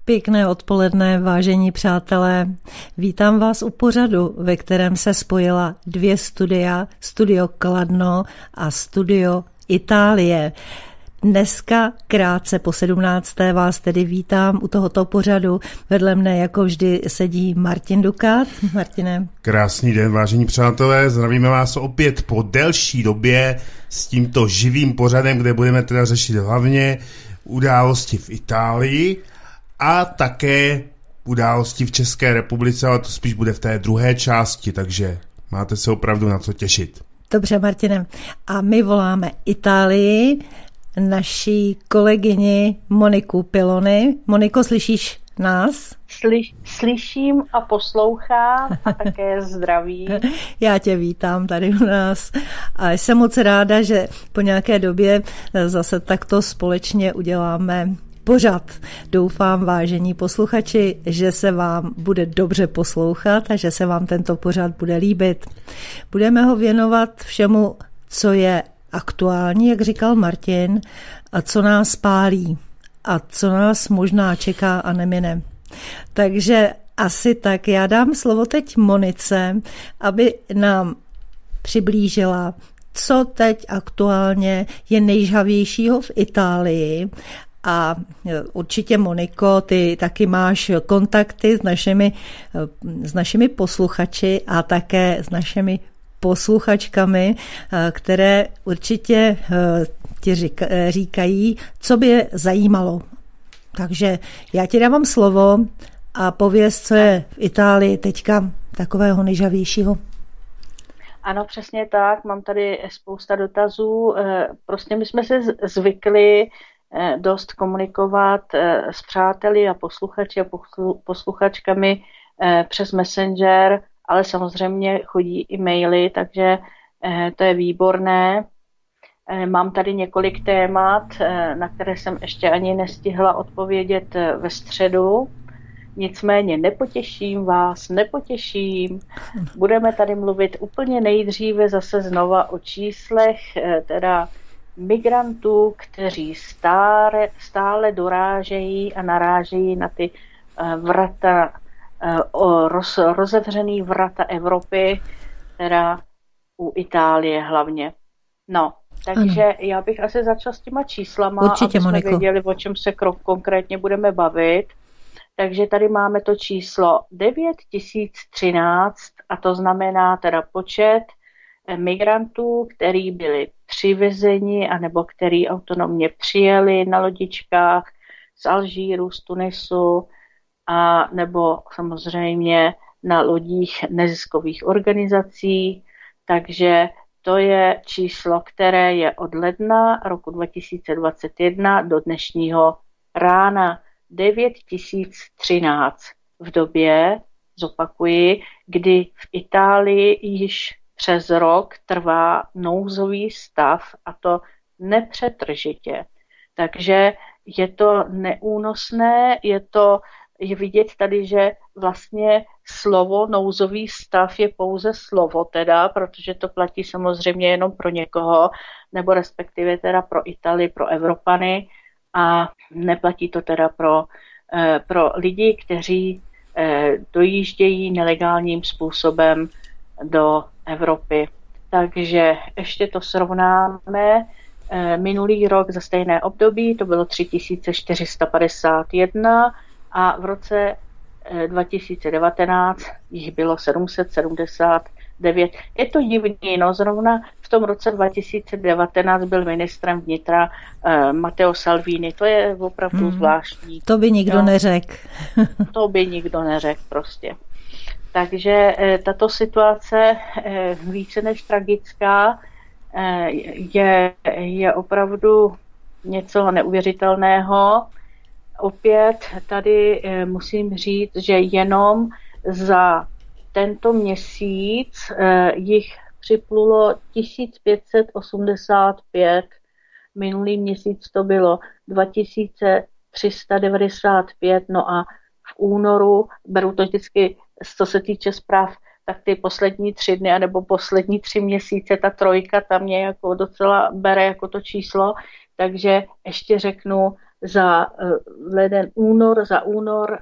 Pěkné odpoledne, vážení přátelé. Vítám vás u pořadu, ve kterém se spojila dvě studia, Studio Kladno a Studio Itálie. Dneska krátce po 17. vás tedy vítám u tohoto pořadu. Vedle mne jako vždy sedí Martin Dukát. Martine. Krásný den, vážení přátelé. Zdravíme vás opět po delší době s tímto živým pořadem, kde budeme teda řešit hlavně události v Itálii a také události v České republice, ale to spíš bude v té druhé části, takže máte se opravdu na co těšit. Dobře, Martine. A my voláme Itálii, naší kolegyni Moniku Pilony. Moniko, slyšíš nás? Slyším a poslouchám a také zdravím. Já tě vítám tady u nás a jsem moc ráda, že po nějaké době zase takto společně uděláme pořad. Doufám, vážení posluchači, že se vám bude dobře poslouchat a že se vám tento pořad bude líbit. Budeme ho věnovat všemu, co je aktuální, jak říkal Martin, a co nás pálí a co nás možná čeká a nemine. Takže asi tak. Já dám slovo teď Monice, aby nám přiblížila, co teď aktuálně je nejžhavějšího v Itálii. A určitě, Moniko, ty taky máš kontakty s našimi posluchači a také s našimi posluchačkami, které určitě ti říkají, co by je zajímalo. Takže já ti dávám slovo a pověz, co je v Itálii teďka takového nejžavějšího. Ano, přesně tak. Mám tady spousta dotazů. Prostě my jsme se zvykli dost komunikovat s přáteli a posluchači a posluchačkami přes Messenger, ale samozřejmě chodí i maily, takže to je výborné. Mám tady několik témat, na které jsem ještě ani nestihla odpovědět ve středu. Nicméně nepotěším vás. Budeme tady mluvit úplně nejdříve zase znova o číslech, teda migrantů, kteří stále dorážejí a narážejí na ty vrata, rozevřený vrata Evropy, teda u Itálie hlavně. No, takže ano. Já bych asi začala s těma číslama, určitě, aby jsme Moniko věděli, o čem se konkrétně budeme bavit. Takže tady máme to číslo 9013 a to znamená teda počet migrantů, který byli přivezeni anebo který autonomně přijeli na lodičkách z Alžíru, z Tunisu a nebo samozřejmě na lodích neziskových organizací. Takže to je číslo, které je od ledna roku 2021 do dnešního rána. 9013 v době, zopakuji, kdy v Itálii již přes rok trvá nouzový stav a to nepřetržitě. Takže je to neúnosné, je vidět tady, že vlastně slovo nouzový stav je pouze slovo teda, protože to platí samozřejmě jenom pro někoho, nebo respektive teda pro Itálii, pro Evropany a neplatí to teda pro lidi, kteří dojíždějí nelegálním způsobem do Evropy. Takže ještě to srovnáme. Minulý rok za stejné období to bylo 3451 a v roce 2019 jich bylo 779. Je to divný, no zrovna v tom roce 2019 byl ministrem vnitra Matteo Salvini, to je opravdu zvláštní. To by nikdo neřekl. To by nikdo neřekl prostě. Takže tato situace více než tragická je opravdu něco neuvěřitelného. Opět tady musím říct, že jenom za tento měsíc jich připlulo 1585, minulý měsíc to bylo 2395, no a v únoru, beru to vždycky, co se týče zpráv, tak ty poslední 3 dny, anebo poslední 3 měsíce, ta trojka tam mě jako docela bere jako to číslo, takže ještě řeknu za únor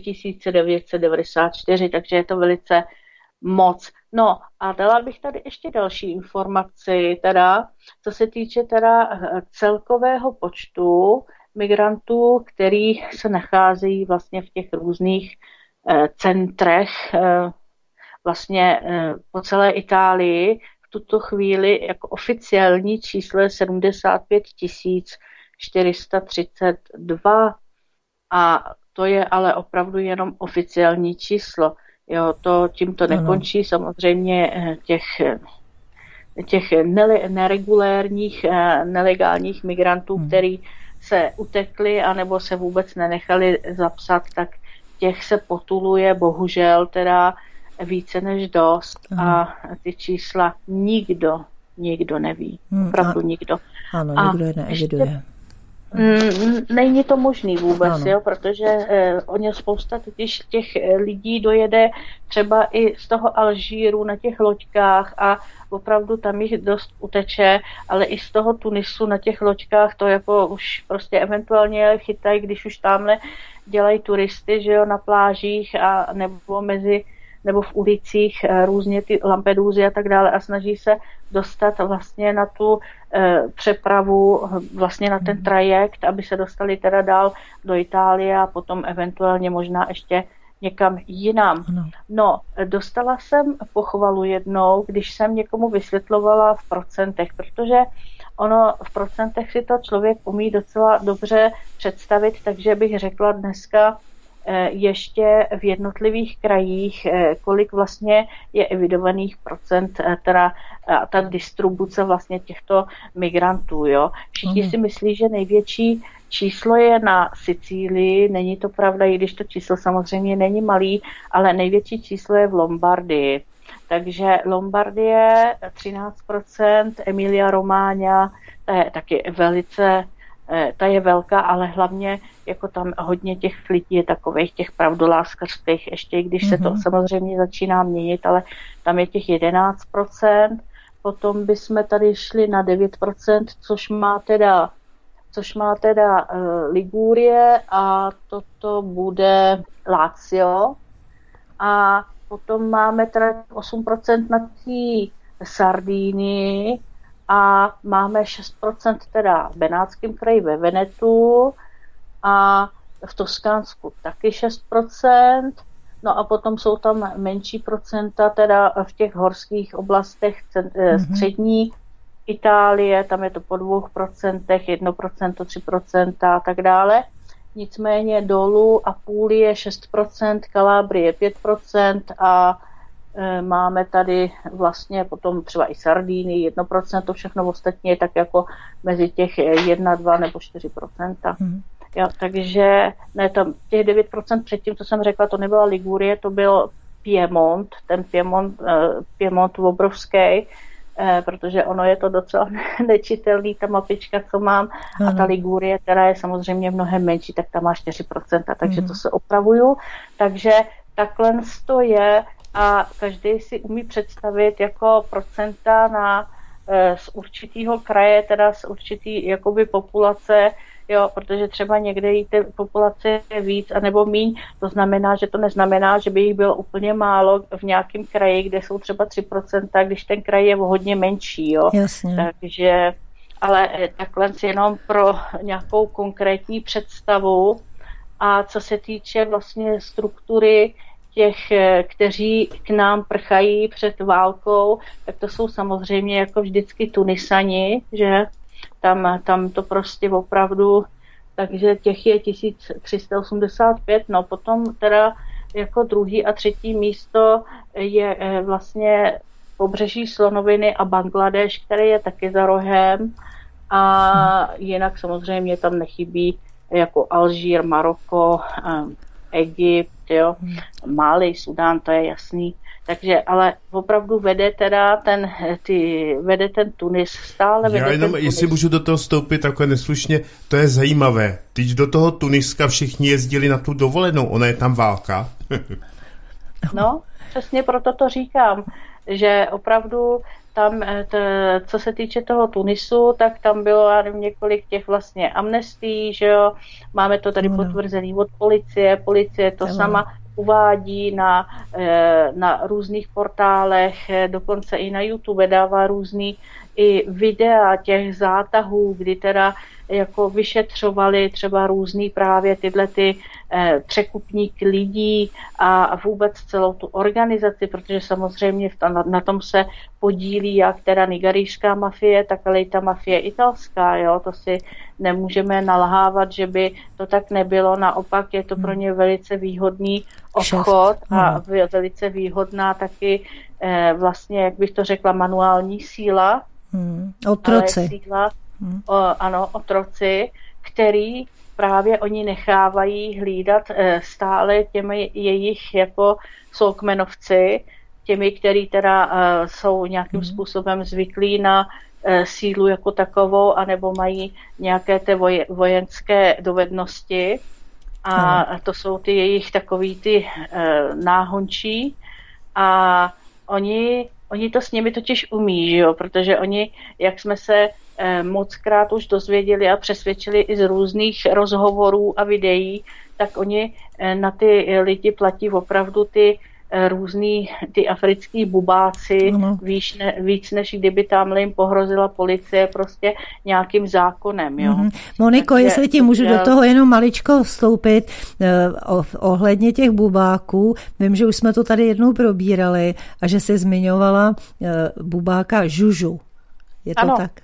3994, takže je to velice moc. No a dala bych tady ještě další informaci, teda, co se týče teda celkového počtu migrantů, který se nacházejí vlastně v těch různých centrech vlastně po celé Itálii. V tuto chvíli jako oficiální číslo je 75 432 a to je ale opravdu jenom oficiální číslo. Jo, tím to nekončí, samozřejmě těch neregulérních, nelegálních migrantů, kteří se utekli anebo se vůbec nenechali zapsat, tak těch se potuluje bohužel teda více než dost a ty čísla nikdo neví. Opravdu nikdo. Ano, nikdo je neeviduje. Není to možný vůbec, jo, protože spousta těch lidí dojede třeba i z toho Alžíru na těch loďkách a opravdu tam jich dost uteče, ale i z toho Tunisu na těch loďkách to jako už prostě eventuálně chytají, když už tamhle dělají turisty, že jo, na plážích a nebo v ulicích různě ty Lampedusy a tak dále a snaží se dostat vlastně na tu přepravu, vlastně na ten trajekt, aby se dostali teda dál do Itálie a potom eventuálně možná ještě někam jinam. No, dostala jsem pochvalu jednou, když jsem někomu vysvětlovala v procentech, protože ono v procentech si to člověk umí docela dobře představit, takže bych řekla dneska ještě v jednotlivých krajích, kolik vlastně je evidovaných procent, teda ta distribuce vlastně těchto migrantů. Jo. Všichni si myslí, že největší číslo je na Sicílii, není to pravda, i když to číslo samozřejmě není malý, ale největší číslo je v Lombardii. Takže Lombardie 13%, Emilia Romagna, ta je taky ta je velká, ale hlavně jako tam hodně těch lidí je takových těch pravdoláskařských, ještě i když se to samozřejmě začíná měnit, ale tam je těch 11%, potom bychom tady šli na 9%, což má teda Ligurie a toto bude Lazio a potom máme teda 8% na té Sardínii a máme 6% teda v Benátském kraji ve Venetu a v Toskánsku taky 6%. No a potom jsou tam menší procenta teda v těch horských oblastech střední Itálie, tam je to po 2%, 1%, 3% a tak dále. Nicméně dolů Apulie 6%, Kalábrie 5% a máme tady vlastně potom třeba i Sardíny 1%, to všechno ostatní je tak jako mezi těch 1, 2 nebo 4%. Jo, takže ne, tam těch 9% předtím, co jsem řekla, to nebyla Ligurie, to byl Piemont, ten Piemont obrovský, protože ono je to docela nečitelný, ta mapička, co mám, a ta Ligurie, která je samozřejmě mnohem menší, tak tam má 4%, takže to se opravuju. Takže takhle to je a každý si umí představit jako procenta z určitého kraje, teda z určitý jakoby populace, jo, protože třeba někde jí té populace je víc anebo míň, to znamená, že to neznamená, že by jich bylo úplně málo v nějakém kraji, kde jsou třeba 3%, když ten kraj je hodně menší, jo. Jasně. Takže, ale takhle jenom pro nějakou konkrétní představu a co se týče vlastně struktury těch, kteří k nám prchají před válkou, tak to jsou samozřejmě jako vždycky Tunisani, že tam to prostě opravdu, takže těch je 1385, no potom teda jako druhý a třetí místo je vlastně pobřeží Slonoviny a Bangladeš, který je taky za rohem a jinak samozřejmě tam nechybí jako Alžír, Maroko, Egypt, jo, Mali, Sudán, to je jasný. Takže, ale opravdu vede ten Tunis stále. Já jenom, jestli můžu do toho vstoupit takhle neslušně, to je zajímavé. Teď do toho Tuniska všichni jezdili na tu dovolenou, ona je tam válka. No, přesně proto to říkám, že opravdu tam, co se týče toho Tunisu, tak tam bylo, já nevím, několik těch vlastně amnestií, že jo, máme to tady potvrzený od policie to sama uvádí na různých portálech, dokonce i na YouTube dává různý i videa těch zátahů, kdy teda jako vyšetřovali třeba různý právě tyhle ty překupník lidí a vůbec celou tu organizaci, protože samozřejmě na tom se podílí jak teda nigerijská mafie, tak ale i ta mafie italská, jo, to si nemůžeme nalhávat, že by to tak nebylo, naopak je to pro ně velice výhodný obchod a velice výhodná taky vlastně, jak bych to řekla, manuální síla. Otroci. Ano, otroci, který právě oni nechávají hlídat stále těmi jejich jako soukmenovci, těmi, který teda jsou nějakým způsobem zvyklí na sílu jako takovou, anebo mají nějaké ty vojenské dovednosti. A to jsou ty jejich takový ty náhončí. A oni to s nimi totiž umí, že jo? Protože oni, jak jsme se mockrát už dozvěděli a přesvědčili i z různých rozhovorů a videí, tak oni na ty lidi platí opravdu ty různý ty africký bubáci, víc než kdyby tamhle jim pohrozila policie prostě nějakým zákonem. Jo. Moniko, takže, jestli ti můžu do toho jenom maličko vstoupit ohledně těch bubáků. Vím, že už jsme to tady jednou probírali a že jsi zmiňovala bubáka Žužu. Je to ano. Tak?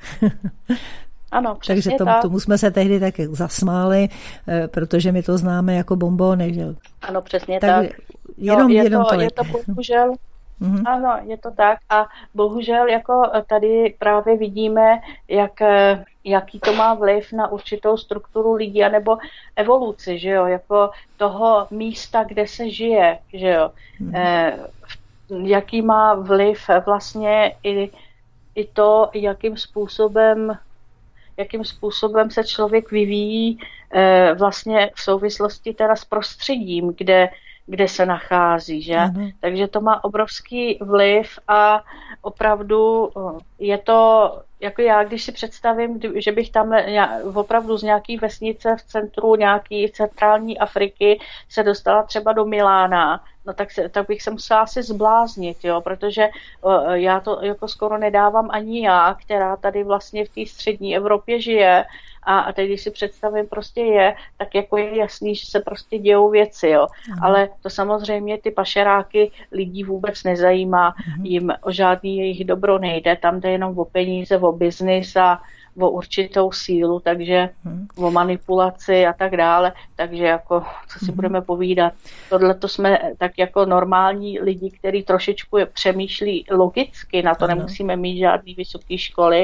Ano, takže tomu jsme se tehdy tak zasmáli, protože my to známe jako bonbony. Že? Ano, přesně tak. Je to bohužel, ano, je to tak a bohužel jako tady právě vidíme, jaký to má vliv na určitou strukturu lidí anebo evoluci, že jo, jako toho místa, kde se žije, že jo. Jaký má vliv vlastně i to, jakým způsobem se člověk vyvíjí vlastně v souvislosti teda s prostředím, kde se nachází, že? Takže to má obrovský vliv a opravdu je to, jako já, když si představím, že bych tam opravdu z nějaký vesnice v centru nějaký centrální Afriky se dostala třeba do Milána, no tak bych se musela asi zbláznit, jo, protože já to jako skoro nedávám ani já, která tady vlastně v té střední Evropě žije a teď, když si představím prostě tak jako je jasný, že se prostě dějou věci, jo. Ale to samozřejmě ty pašeráky lidí vůbec nezajímá, jim o žádný jejich dobro nejde, tam jde jenom o peníze, o biznis a o určitou sílu, takže o manipulaci a tak dále, takže jako, co si budeme povídat. Tohle to jsme tak jako normální lidi, kteří trošičku přemýšlí logicky, na to nemusíme mít žádný vysoké školy,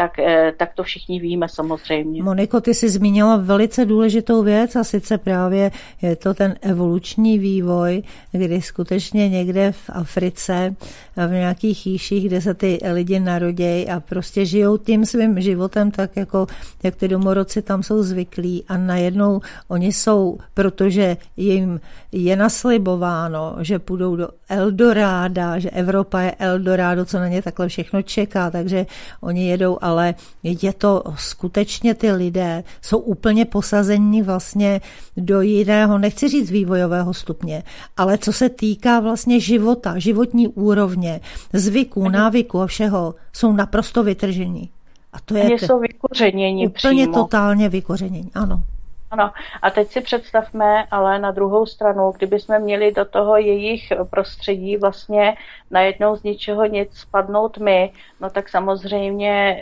tak to všichni víme samozřejmě. Moniko, ty jsi zmínila velice důležitou věc a sice právě je to ten evoluční vývoj, kdy skutečně někde v Africe, v nějakých chýších, kde se ty lidi narodějí a prostě žijou tím svým životem tak jako, jak ty domorodci tam jsou zvyklí a najednou oni jsou, protože jim je naslibováno, že půjdou do Eldoráda, že Evropa je Eldorado, co na ně takhle všechno čeká, takže oni jedou, ale je to skutečně ty lidé jsou úplně posazení vlastně do jiného, nechci říct vývojového stupně, ale co se týká vlastně života, životní úrovně, zvyků, návyků a všeho, jsou naprosto vytržení. A to je jsou vykořenění úplně přímo. Totálně vykořenění, ano. Ano, a teď si představme, ale na druhou stranu, kdyby jsme měli do toho jejich prostředí vlastně najednou z ničeho nic spadnout my, no tak samozřejmě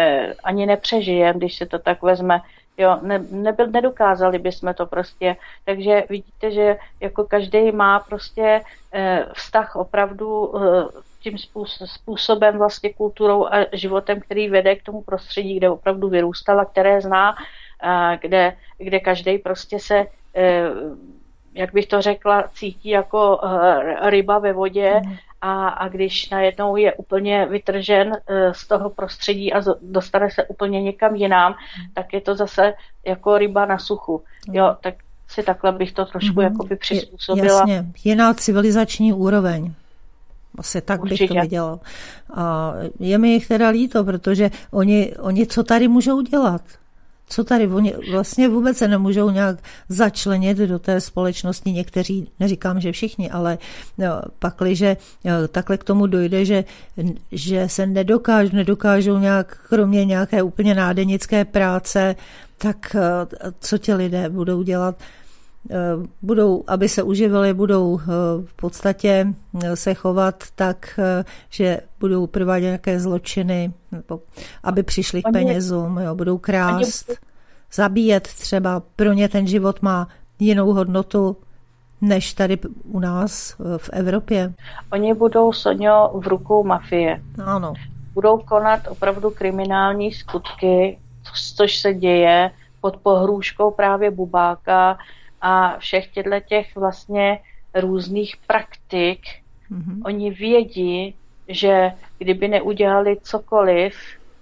ani nepřežijeme, když se to tak vezme. Jo, nedokázali bychom to prostě. Takže vidíte, že jako každý má prostě vztah opravdu tím způsobem vlastně kulturou a životem, který vede k tomu prostředí, kde opravdu vyrůstala, které zná, kde každý prostě se, jak bych to řekla, cítí jako ryba ve vodě a když najednou je úplně vytržen z toho prostředí a dostane se úplně někam jinam, tak je to zase jako ryba na suchu. Jo, tak asi takhle bych to trošku jakoby přizpůsobila. Jasně, jiná civilizační úroveň. Asi tak Určitě. bych to viděla. A je mi jich teda líto, protože oni co tady můžou dělat? Co tady? Oni vlastně vůbec se nemůžou nějak začlenit do té společnosti. Někteří, neříkám, že všichni, ale pakliže takhle k tomu dojde, že se nedokážou nějak, kromě nějaké úplně nádenické práce, tak co ti lidé budou dělat? Budou, aby se uživili, budou v podstatě se chovat tak, že budou provádět nějaké zločiny, nebo aby přišli k penězům, budou krást, zabíjet třeba. Pro ně ten život má jinou hodnotu, než tady u nás v Evropě. Oni budou, Soňo, v rukou mafie. Ano. Budou konat opravdu kriminální skutky, což se děje pod pohrůžkou právě Bubáka a všech těch vlastně různých praktik. Oni vědí, že kdyby neudělali cokoliv,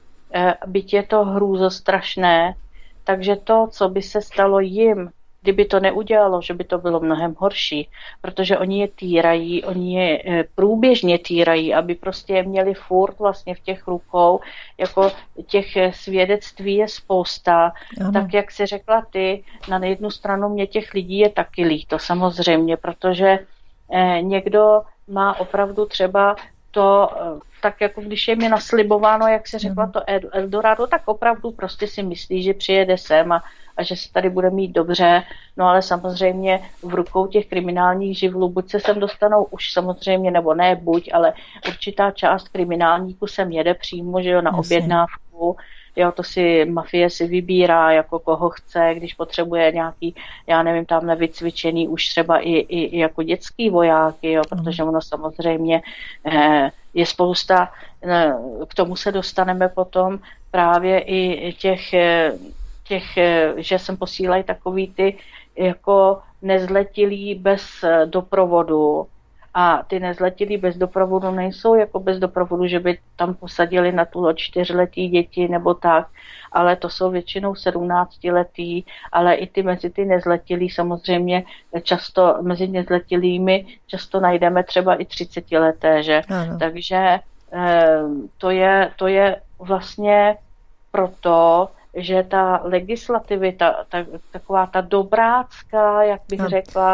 byť je to hrůzostrašné, takže to, co by se stalo jim, kdyby to neudělalo, že by to bylo mnohem horší, protože oni je týrají, oni je průběžně týrají, aby prostě je měli furt vlastně v těch rukou, jako těch svědectví je spousta. Ano. Tak jak jsi řekla ty, na jednu stranu mě těch lidí je taky líto samozřejmě, protože někdo má opravdu třeba to, tak jako když je mi naslibováno, jak se řekla, to Eldorado, tak opravdu prostě si myslí, že přijede sem a že se tady bude mít dobře, no ale samozřejmě v rukou těch kriminálních živlů, buď se sem dostanou už samozřejmě, nebo ne buď, ale určitá část kriminálníků sem jede přímo, že jo, na objednávku, jo, to si mafie si vybírá, jako koho chce, když potřebuje nějaký, já nevím, tam nevycvičený už třeba i jako dětský vojáky, jo, protože ono samozřejmě je spousta, k tomu se dostaneme potom právě i těch, že sem posílají takový ty jako nezletilí bez doprovodu. A ty nezletilí bez doprovodu nejsou jako bez doprovodu, že by tam posadili na tu 4letý děti nebo tak, ale to jsou většinou 17letý, ale i ty mezi ty nezletilí samozřejmě často, mezi nezletilými často najdeme třeba i 30leté, že? Ano. Takže to je vlastně proto, že ta legislativita, taková ta dobrácká, jak bych řekla,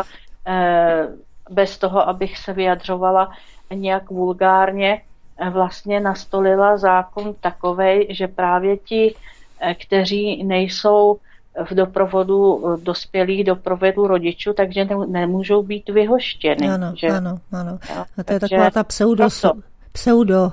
bez toho, abych se vyjadřovala nějak vulgárně, vlastně nastolila zákon takovej, že právě ti, kteří nejsou v doprovodu dospělých, doprovodu rodičů, takže nemůžou být vyhoštěny. Ano, že? ano. A to je taková ta pseudo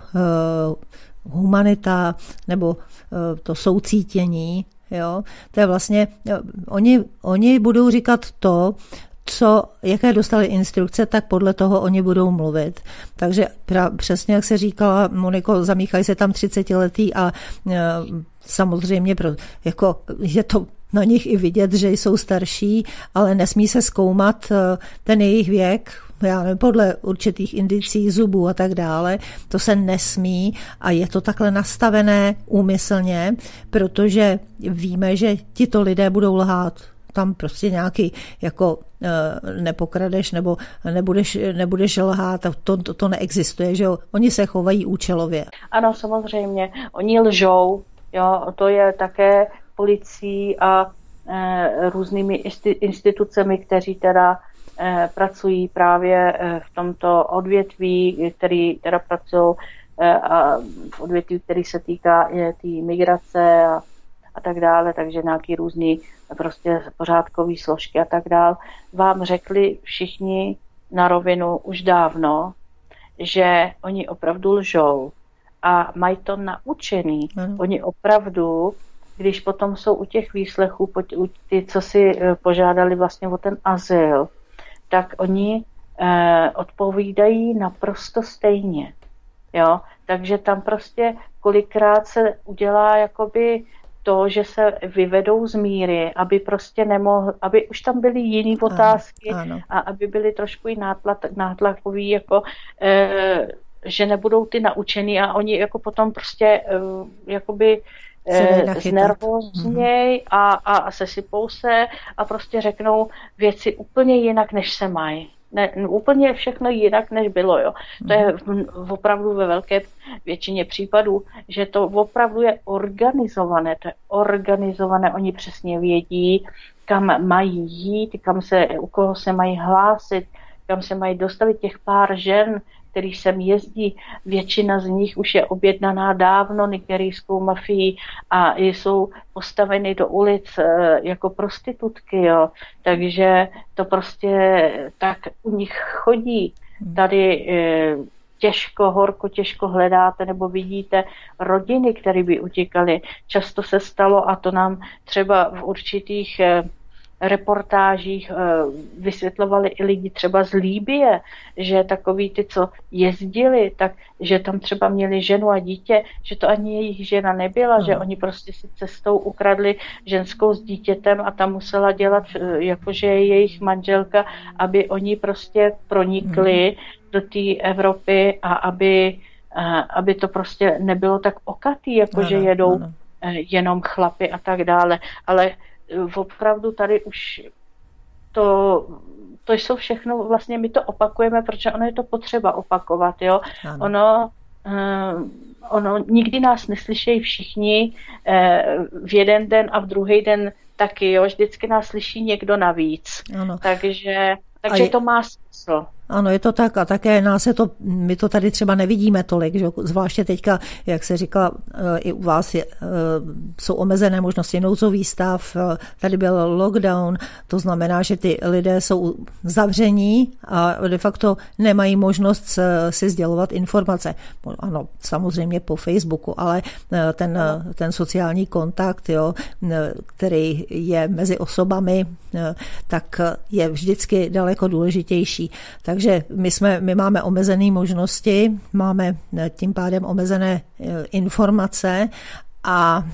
humanita, nebo to soucítění, jo. To je vlastně, oni budou říkat to, jaké dostali instrukce, tak podle toho oni budou mluvit. Takže přesně jak se říkala, Moniko, zamíchají se tam 30letý a samozřejmě jako je to na nich i vidět, že jsou starší, ale nesmí se zkoumat ten jejich věk, já nevím, podle určitých indicí zubů a tak dále. To se nesmí a je to takhle nastavené úmyslně, protože víme, že tito lidé budou lhát. Tam prostě nějaký jako nepokradeš nebo nebudeš lhát, to neexistuje, že jo? Oni se chovají účelově. Ano, samozřejmě. Oni lžou, jo? To je také policií a různými institucemi, kteří teda pracují právě v tomto odvětví, který teda pracují v odvětví, který se týká té migrace a tak dále, takže nějaký různý prostě pořádkový složky a tak dále, vám řekli všichni na rovinu už dávno, že oni opravdu lžou a mají to naučený. Oni opravdu, když potom jsou u těch výslechů, ty, co si požádali vlastně o ten azyl, tak oni odpovídají naprosto stejně. Jo? Takže tam prostě kolikrát se udělá jakoby to, že se vyvedou z míry, aby prostě aby už tam byly jiné otázky a aby byly trošku i nátlakový, jako že nebudou ty naučený a oni jako potom prostě jakoby znervózněj a sesypou se a prostě řeknou věci úplně jinak, než se mají. Úplně všechno jinak, než bylo. Jo. To je opravdu ve velké většině případů, že to opravdu je organizované. To je organizované, oni přesně vědí, kam mají jít, u koho se mají hlásit, kam se mají dostavit těch pár žen, který sem jezdí. Většina z nich už je objednaná dávno nigerijskou mafií a jsou postaveny do ulic jako prostitutky. Jo. Takže to prostě tak u nich chodí. Tady těžko hledáte nebo vidíte rodiny, které by utíkaly. Často se stalo, a to nám třeba v určitých reportážích vysvětlovali i lidi třeba z Libye, že takový ty, co jezdili, tak že tam třeba měli ženu a dítě, že to ani jejich žena nebyla, že oni prostě si cestou ukradli ženskou s dítětem a tam musela dělat, jakože je jejich manželka, aby oni prostě pronikli do té Evropy a aby to prostě nebylo tak okatý, jakože jedou jenom chlapy a tak dále. Ale opravdu tady už to jsou všechno, vlastně my to opakujeme, protože ono je to potřeba opakovat, jo. Ono nikdy nás neslyšejí všichni v jeden den a v druhý den taky, jo. Vždycky nás slyší někdo navíc. Ano. Takže to má smysl. Ano, je to tak a také my to tady třeba nevidíme tolik, že zvláště teďka, jak se říkala, i u vás jsou omezené možnosti, nouzový stav, tady byl lockdown, to znamená, že ty lidé jsou zavření a de facto nemají možnost si sdělovat informace. Ano, samozřejmě po Facebooku, ale ten sociální kontakt, jo, který je mezi osobami, tak je vždycky daleko důležitější. Takže my máme omezené možnosti, máme tím pádem omezené informace a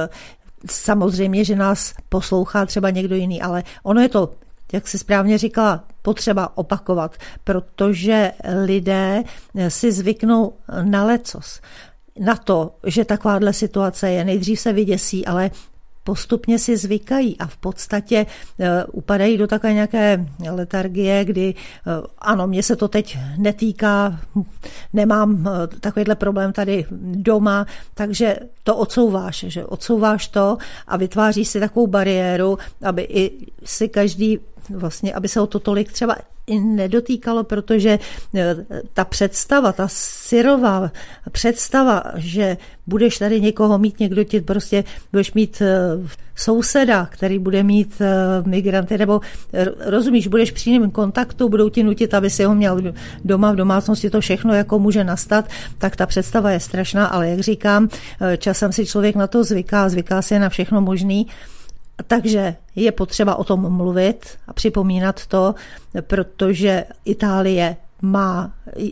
samozřejmě, že nás poslouchá třeba někdo jiný, ale ono je to, jak jsi správně říkala, potřeba opakovat, protože lidé si zvyknou na lecos. Na to, že takováhle situace je, nejdřív se vyděsí, ale postupně si zvykají a v podstatě upadají do takové nějaké letargie, kdy ano, mě se to teď netýká, nemám takovýhle problém tady doma, takže to odsouváš to a vytváříš si takovou bariéru, aby i si každý vlastně, aby se o to tolik třeba i nedotýkalo, protože ta představa, ta syrová představa, že budeš tady někoho mít, někdo ti prostě budeš mít souseda, který bude mít migranty, nebo rozumíš, budeš při něm kontaktu, budou ti nutit, aby si ho měl doma, v domácnosti, to všechno jako může nastat, tak ta představa je strašná, ale jak říkám, časem si člověk na to zvyká si na všechno možný. Takže je potřeba o tom mluvit a připomínat to, protože Itálie má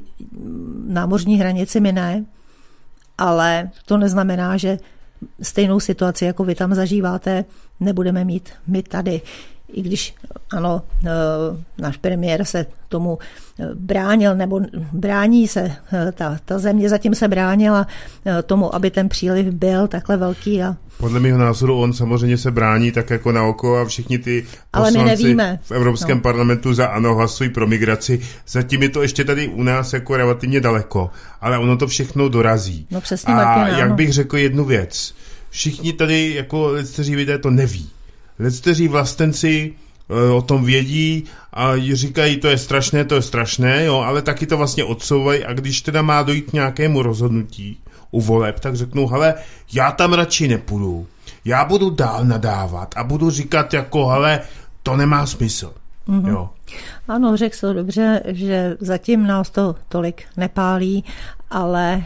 námořní hranici, my ne, ale to neznamená, že stejnou situaci, jako vy tam zažíváte, nebudeme mít my tady. I když ano, náš premiér se tomu bránil, nebo brání se, ta země zatím se bránila tomu, aby ten příliv byl takhle velký. Podle mého názoru on samozřejmě se brání tak jako na oko a všichni ty poslanci v Evropském parlamentu za ANO hlasují pro migraci. Zatím je to ještě tady u nás jako relativně daleko, ale ono to všechno dorazí. No přesně, a Martina, jak bych řekl jednu věc. Všichni tady jako lidsteří lidé to neví. Lidsteří vlastenci o tom vědí a říkají, to je strašné, jo, ale taky to vlastně odsouvají a když teda má dojít k nějakému rozhodnutí u voleb, tak řeknou, hele, já tam radši nepůjdu, já budu dál nadávat a budu říkat jako, hele, to nemá smysl. Mm-hmm. Jo. Ano, řekl to dobře, že zatím nás to tolik nepálí, ale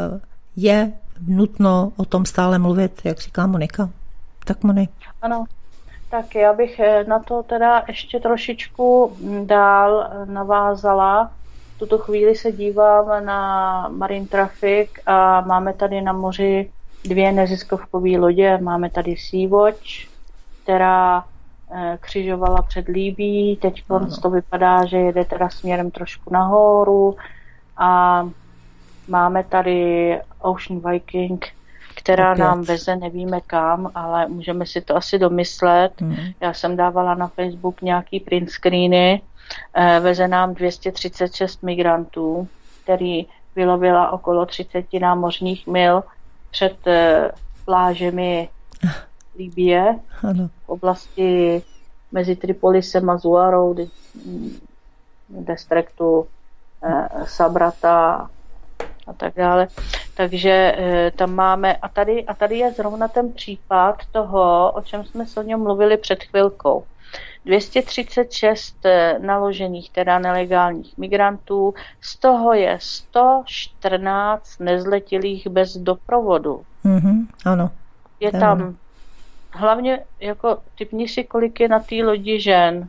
je nutno o tom stále mluvit, jak říká Monika. Tak Moni. Ano. Tak já bych na to teda ještě trošičku dál navázala. V tuto chvíli se dívám na Marine Traffic a máme tady na moři 2 neziskovkové lodě. Máme tady Sea-Watch, která křižovala před Libyí. Teď to vypadá, že jede teda směrem trošku nahoru. A máme tady Ocean Viking, která nám veze, nevíme kam, ale můžeme si to asi domyslet. Já jsem dávala na Facebook nějaký print screeny, veze nám 236 migrantů, který vylovila okolo 30 námořních mil před plážemi Libye, v oblasti mezi Tripolisem a Zuarou, distriktu Sabrata a tak dále. Takže tam máme, a tady je zrovna ten případ toho, o čem jsme s něm mluvili před chvilkou. 236 naložených, teda nelegálních migrantů, z toho je 114 nezletilých bez doprovodu. Ano. Je tam hlavně, jako typni si, kolik je na té lodi žen.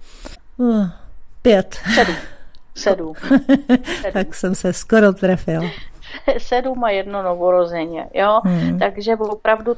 5. 7. Tak jsem se skoro trefil. 7 a 1 novorozeně, jo. Takže opravdu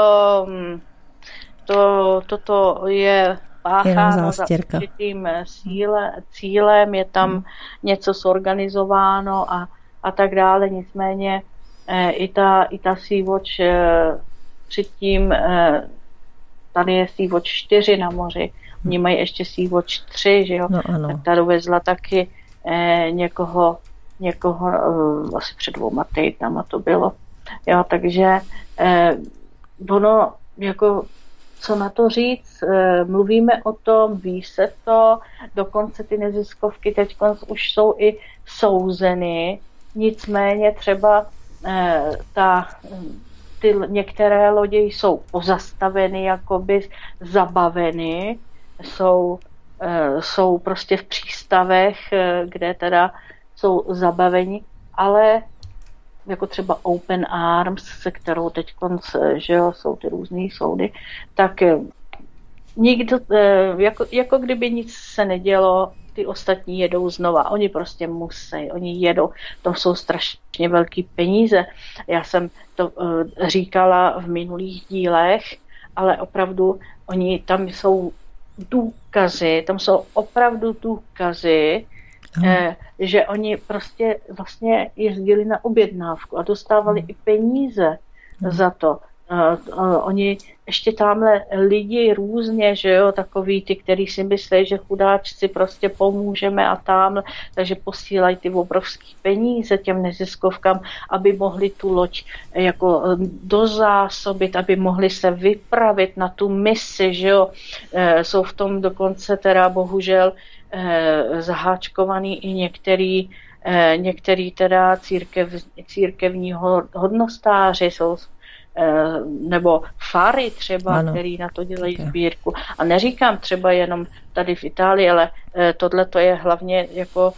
toto je pácháno za určitým cílem, je tam něco zorganizováno a tak dále. Nicméně i ta Sea-Watch předtím, tady je Sea-Watch 4 na moři, oni mají ještě Sea-Watch 3, že jo, tak ta dovezla taky někoho asi před 2 týdnama to bylo. Jo, takže ono, jako co na to říct, mluvíme o tom, ví se to, dokonce ty neziskovky teď už jsou i souzeny, nicméně třeba ty některé lodě jsou pozastaveny, jakoby zabaveny, jsou prostě v přístavech, kde teda jsou zabaveni, ale jako třeba Open Arms, se kterou teď že jo, jsou ty různý soudy, tak nikdo, jako kdyby nic se nedělo, ty ostatní jedou znova. Oni prostě musí, oni jedou. To jsou strašně velký peníze. Já jsem to říkala v minulých dílech, ale opravdu tam jsou důkazy, tam jsou opravdu důkazy, že oni prostě vlastně jezdili na objednávku a dostávali i peníze za to. Oni ještě tamhle lidi různě, že jo, takový ty, kteří si myslí, že chudáčci prostě pomůžeme a tamhle, takže posílají ty obrovské peníze těm neziskovkám, aby mohli tu loď jako dozásobit, aby mohli se vypravit na tu misi, že jo. Jsou v tom dokonce teda bohužel zaháčkovaný i některý teda církevní hodnostáři jsou, nebo fary třeba, který na to dělají sbírku. A neříkám třeba jenom tady v Itálii, ale tohle to je hlavně jako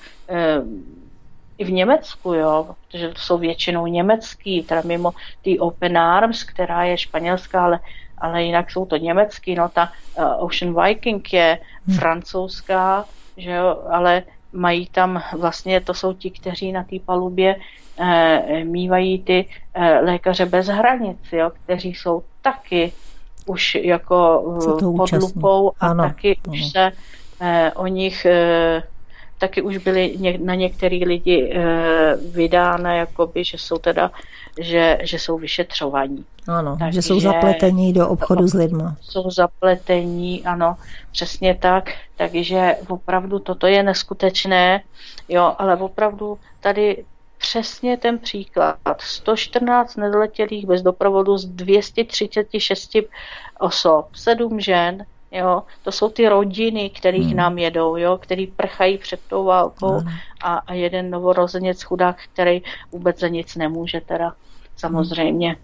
i v Německu, jo, protože to jsou většinou německý, teda mimo ty Open Arms, která je španělská, ale jinak jsou to německý, no ta Ocean Viking je francouzská, že jo, ale mají tam vlastně, to jsou ti, kteří na té palubě mívají ty lékaře bez hranic, jo, kteří jsou taky už jako pod lupou a taky už se o nich taky už byly na některý lidi vydána, jakoby, že jsou teda, že jsou vyšetřovaní. Ano, takže, že jsou zapletení do obchodu s lidma. Jsou zapletení, ano, přesně tak. Takže opravdu toto je neskutečné, jo, ale opravdu tady přesně ten příklad. 114 nezletilých bez doprovodu z 236 osob, 7 žen, jo, to jsou ty rodiny, kterých nám jedou, jo, který prchají před tou válkou a jeden novorozenec chudák, který vůbec za nic nemůže teda, samozřejmě.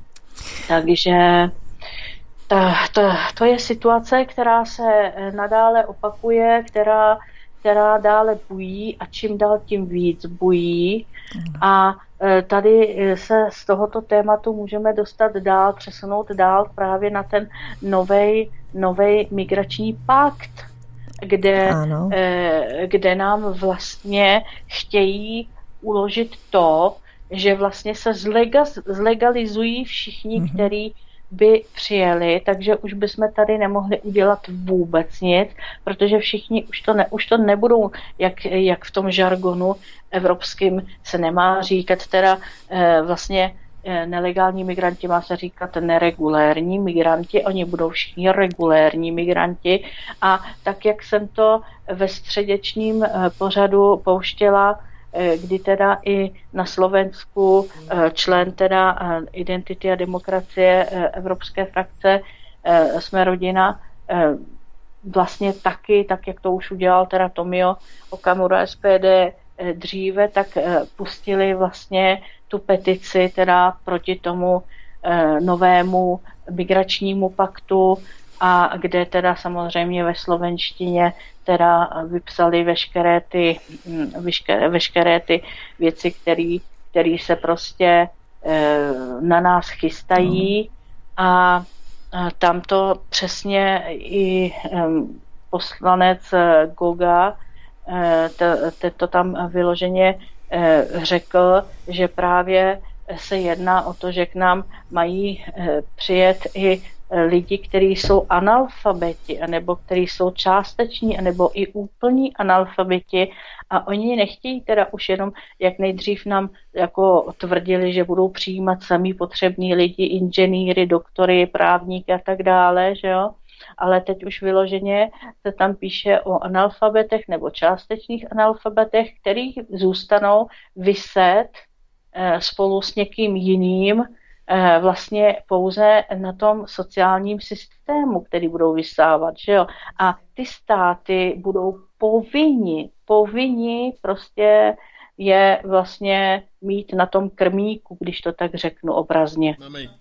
Takže to je situace, která se nadále opakuje, která dále bují a čím dál tím víc bují. A tady se z tohoto tématu můžeme dostat dál, přesunout dál právě na ten novej migrační pakt, kde nám vlastně chtějí uložit to, že vlastně se zlegalizují všichni, kteří by přijeli, takže už bychom tady nemohli udělat vůbec nic, protože všichni už to nebudou, jak v tom žargonu evropským se nemá říkat, teda vlastně nelegální migranti, má se říkat neregulérní migranti, oni budou všichni regulérní migranti a tak, jak jsem to ve středečním pořadu pouštěla, kdy teda i na Slovensku člen teda Identity a demokracie Evropské frakce Jsme rodina vlastně taky, tak jak to už udělal teda Tomio Okamura SPD dříve, tak pustili vlastně tu petici teda proti tomu novému migračnímu paktu, a kde teda samozřejmě ve slovenštině teda vypsali veškeré ty věci, které se prostě na nás chystají, a tam to přesně i poslanec Goga to tam vyloženě řekl, že právě se jedná o to, že k nám mají přijet i lidi, kteří jsou analfabeti, anebo kteří jsou částeční, anebo i úplní analfabeti, a oni nechtějí teda už jenom, jak nejdřív nám jako tvrdili, že budou přijímat samý potřební lidi, inženýry, doktory, právníky a tak dále, že jo? Ale teď už vyloženě se tam píše o analfabetech nebo částečných analfabetech, který zůstanou viset spolu s někým jiným vlastně pouze na tom sociálním systému, který budou vysávat, že jo? A ty státy budou povinni prostě je vlastně mít na tom krmíku, když to tak řeknu obrazně.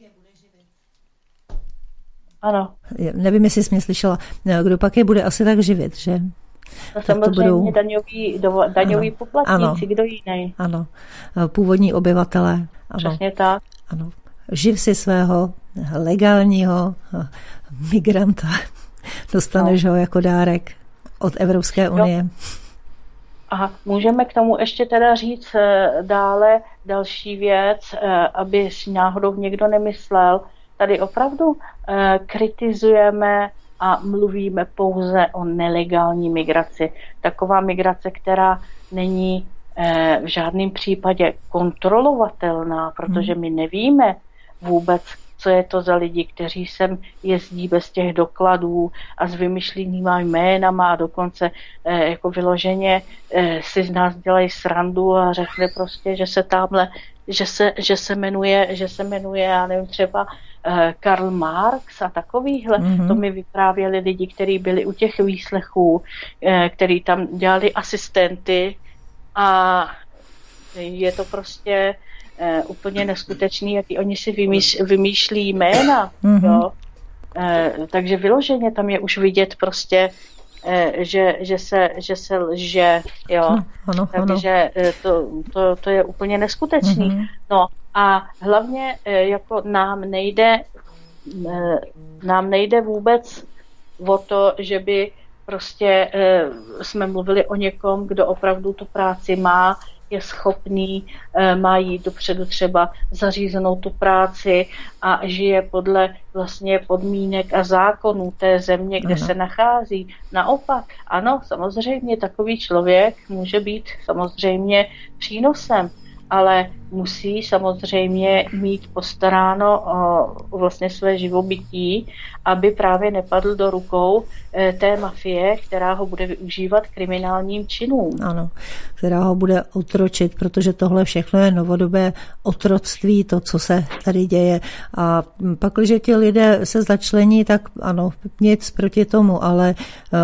Ano. Nevím, jestli jsi mě slyšela, kdo pak je bude asi tak živit, že? No samozřejmě daňoví poplatníci, kdo jiný. Ano, původní obyvatelé. Ano. Přesně tak. Ano. Živ si svého legálního migranta, dostaneš ho jako dárek od Evropské unie. Jo. A můžeme k tomu ještě teda říct dále další věc, aby si náhodou někdo nemyslel. Tady opravdu kritizujeme a mluvíme pouze o nelegální migraci. Taková migrace, která není v žádném případě kontrolovatelná, protože my nevíme vůbec, co je to za lidi, kteří sem jezdí bez těch dokladů a s vymyšlenýma jménama, a dokonce jako vyloženě si z nás dělají srandu a řekne prostě, že se tamhle, že se jmenuje, já nevím, třeba Karl Marx a takovýhle. Mm-hmm. To mi vyprávěli lidi, kteří byli u těch výslechů, kteří tam dělali asistenty, a je to prostě úplně neskutečný, jaký oni si vymýšlí jména. Mm-hmm. Jo? Takže vyloženě tam je už vidět prostě, že se lže. Jo? Ano. Takže to je úplně neskutečný. Mm-hmm. No a hlavně jako nám nejde vůbec o to, že by prostě jsme mluvili o někom, kdo opravdu tu práci má, je schopný, má jít dopředu třeba zařízenou tu práci a žije podle vlastně podmínek a zákonů té země, kde se nachází. Naopak, ano, samozřejmě takový člověk může být samozřejmě přínosem, ale musí samozřejmě mít postaráno o vlastně své živobytí, aby právě nepadl do rukou té mafie, která ho bude využívat kriminálním činům. Ano, která ho bude otročit, protože tohle všechno je novodobé otroctví, to, co se tady děje. A pak, když ti lidé se začlení, tak ano, nic proti tomu, ale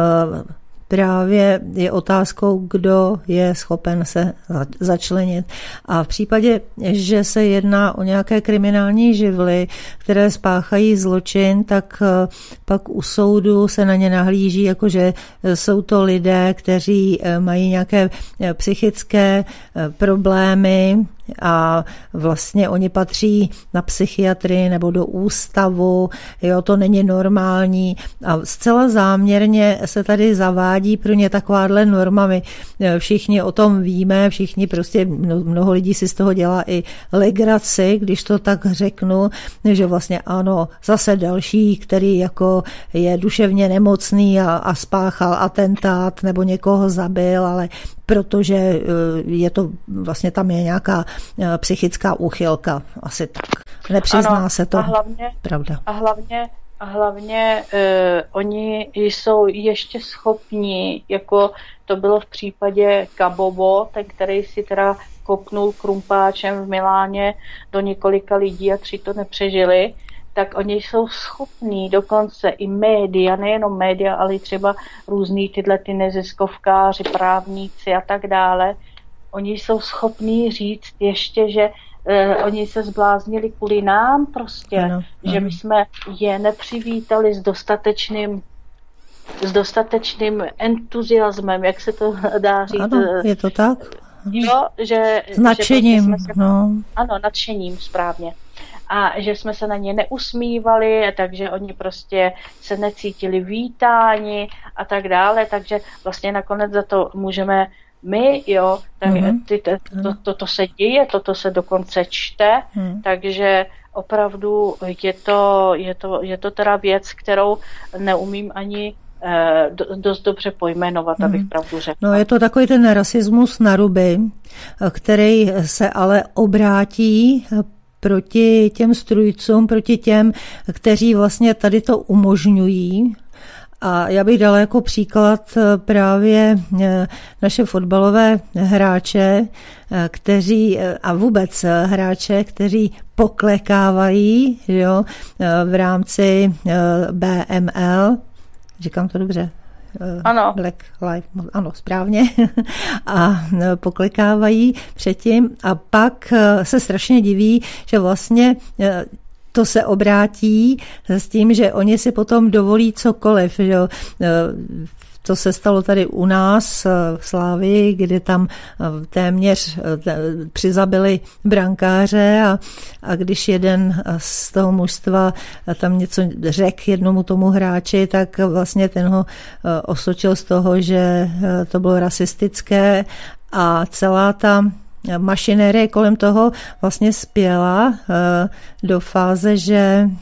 právě je otázkou, kdo je schopen se začlenit. A v případě, že se jedná o nějaké kriminální živly, které spáchají zločin, tak pak u soudu se na ně nahlíží, jakože jsou to lidé, kteří mají nějaké psychické problémy, a vlastně oni patří na psychiatrii nebo do ústavu, jo, to není normální, a zcela záměrně se tady zavádí pro ně takováhle norma. My všichni o tom víme, všichni prostě, mnoho lidí si z toho dělá i legraci, když to tak řeknu, že vlastně ano, zase další, který jako je duševně nemocný a spáchal atentát nebo někoho zabil, ale protože je to vlastně tam je nějaká psychická úchylka, asi tak. Nepřizná ano, se to, pravda. A hlavně oni jsou ještě schopní, jako to bylo v případě Kabobo, ten, který si teda kopnul krumpáčem v Miláně do několika lidí a 3 to nepřežili, tak oni jsou schopní dokonce i média, nejenom média, ale i třeba různý tyhle ty neziskovkáři, právníci a tak dále, oni jsou schopní říct ještě, že oni se zbláznili kvůli nám prostě, ano. Že my jsme je nepřivítali s dostatečným entuziasmem, jak se to dá říct. Ano, je to tak. Jo, že nadšením. Že prostě ano, nadšením, správně. A že jsme se na ně neusmívali, takže oni prostě se necítili vítáni a tak dále, takže vlastně nakonec za to můžeme my, jo, to se děje, toto se dokonce čte, takže opravdu je to teda věc, kterou neumím ani dost dobře pojmenovat, abych pravdu řekla. No je to takový ten rasismus na ruby, který se ale obrátí proti těm strůjcům, proti těm, kteří vlastně tady to umožňují. A já bych dala jako příklad právě naše fotbalové hráče, kteří a vůbec hráče, kteří poklekávají, jo, v rámci BML. Říkám to dobře? Ano. Black Lives, ano, správně. A poklekávají předtím a pak se strašně diví, že vlastně to se obrátí s tím, že oni si potom dovolí cokoliv. Že to se stalo tady u nás v Slávii, kde tam téměř přizabili brankáře a když jeden z toho mužstva tam něco řekl jednomu tomu hráči, tak vlastně ten ho osočil z toho, že to bylo rasistické a celá ta mašinérie kolem toho vlastně spěla do fáze, že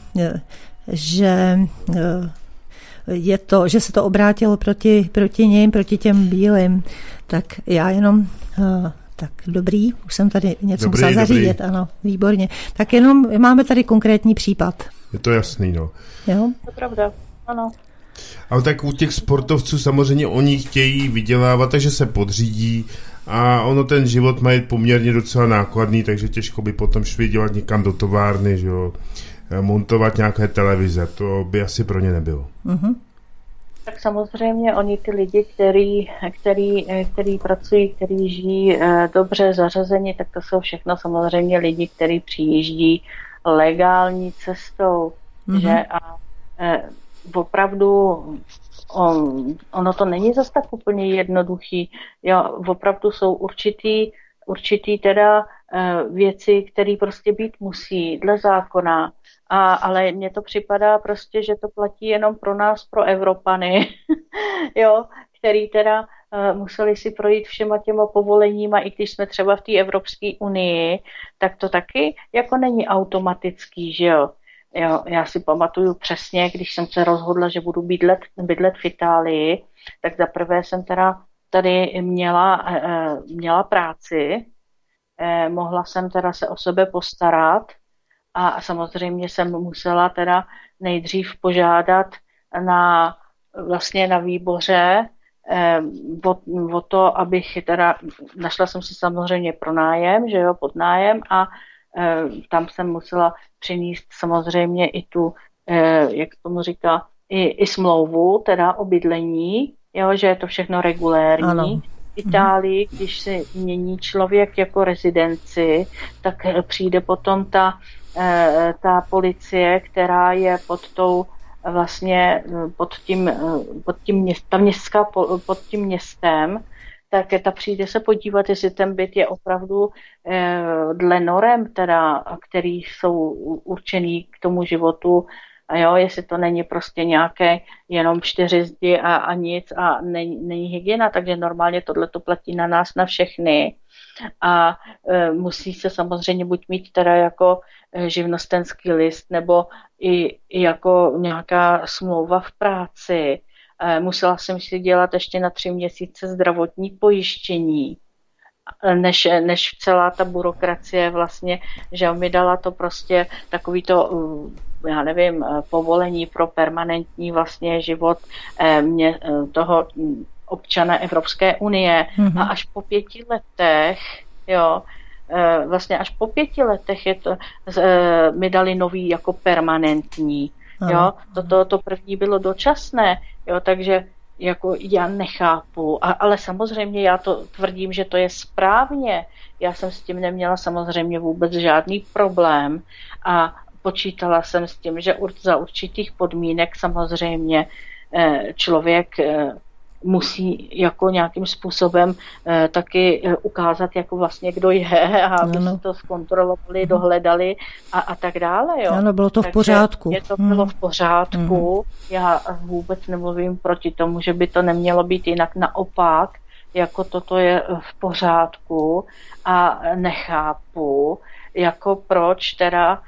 se to obrátilo proti ním, proti těm bílým. Tak já jenom, tak dobrý, už jsem tady něco musela zařídit, ano, výborně. Tak jenom máme tady konkrétní případ. Je to jasný, no. Jo? To je pravda, ano. Ale tak u těch sportovců samozřejmě oni chtějí vydělávat, takže se podřídí a ono ten život mají poměrně docela nákladný, takže těžko by potom šli dělat někam do továrny, že jo, montovat nějaké televize, to by asi pro ně nebylo. Uh-huh. Tak samozřejmě oni ty lidi, který pracují, který žijí dobře zařazeni, tak to jsou všechno samozřejmě lidi, kteří přijíždí legální cestou, že a opravdu ono to není zas tak úplně jednoduchý. Jo, opravdu jsou určitý teda věci, které prostě být musí dle zákona. Ale mně to připadá prostě, že to platí jenom pro nás, pro Evropany, jo, který teda museli si projít všema těma povoleníma, i když jsme třeba v té Evropské unii, tak to taky jako není automatický, že jo. Jo, já si pamatuju přesně, když jsem se rozhodla, že budu bydlet v Itálii, tak zaprvé jsem teda tady měla práci, mohla jsem teda se o sebe postarat a samozřejmě jsem musela teda nejdřív požádat na výboře o to, abych teda, našla jsem si samozřejmě pronájem, že jo, pod nájem a tam jsem musela přinést samozřejmě i tu, jak tomu říká, i smlouvu, teda o bydlení, jo, že je to všechno regulérní. Ano. V Itálii, když si mění člověk jako rezidenci, tak přijde potom ta policie, která je pod tím městem, tak ta přijde se podívat, jestli ten byt je opravdu dle norem, teda, který jsou určený k tomu životu, a jo, jestli to není prostě nějaké jenom 4 zdi a nic a není hygiena, takže normálně tohle to platí na nás, na všechny. A musí se samozřejmě buď mít teda jako živnostenský list, nebo i jako nějaká smlouva v práci. Musela jsem si dělat ještě na 3 měsíce zdravotní pojištění, než celá ta byrokracie vlastně, že mi dala to prostě takový to, já nevím, povolení pro permanentní vlastně život toho občana Evropské unie. A až po 5 letech, jo, vlastně až po 5 letech mi dali nový jako permanentní. Jo, to první bylo dočasné, jo, takže jako já nechápu, ale samozřejmě já to tvrdím, že to je správně. Já jsem s tím neměla samozřejmě vůbec žádný problém a počítala jsem s tím, že za určitých podmínek samozřejmě člověk musí jako nějakým způsobem taky ukázat, jako vlastně kdo je a aby si to zkontrolovali, dohledali a tak dále. Jo. Ano, bylo to v pořádku. To bylo v pořádku. Já vůbec nemluvím proti tomu, že by to nemělo být jinak, naopak, jako toto je v pořádku a nechápu, jako proč teda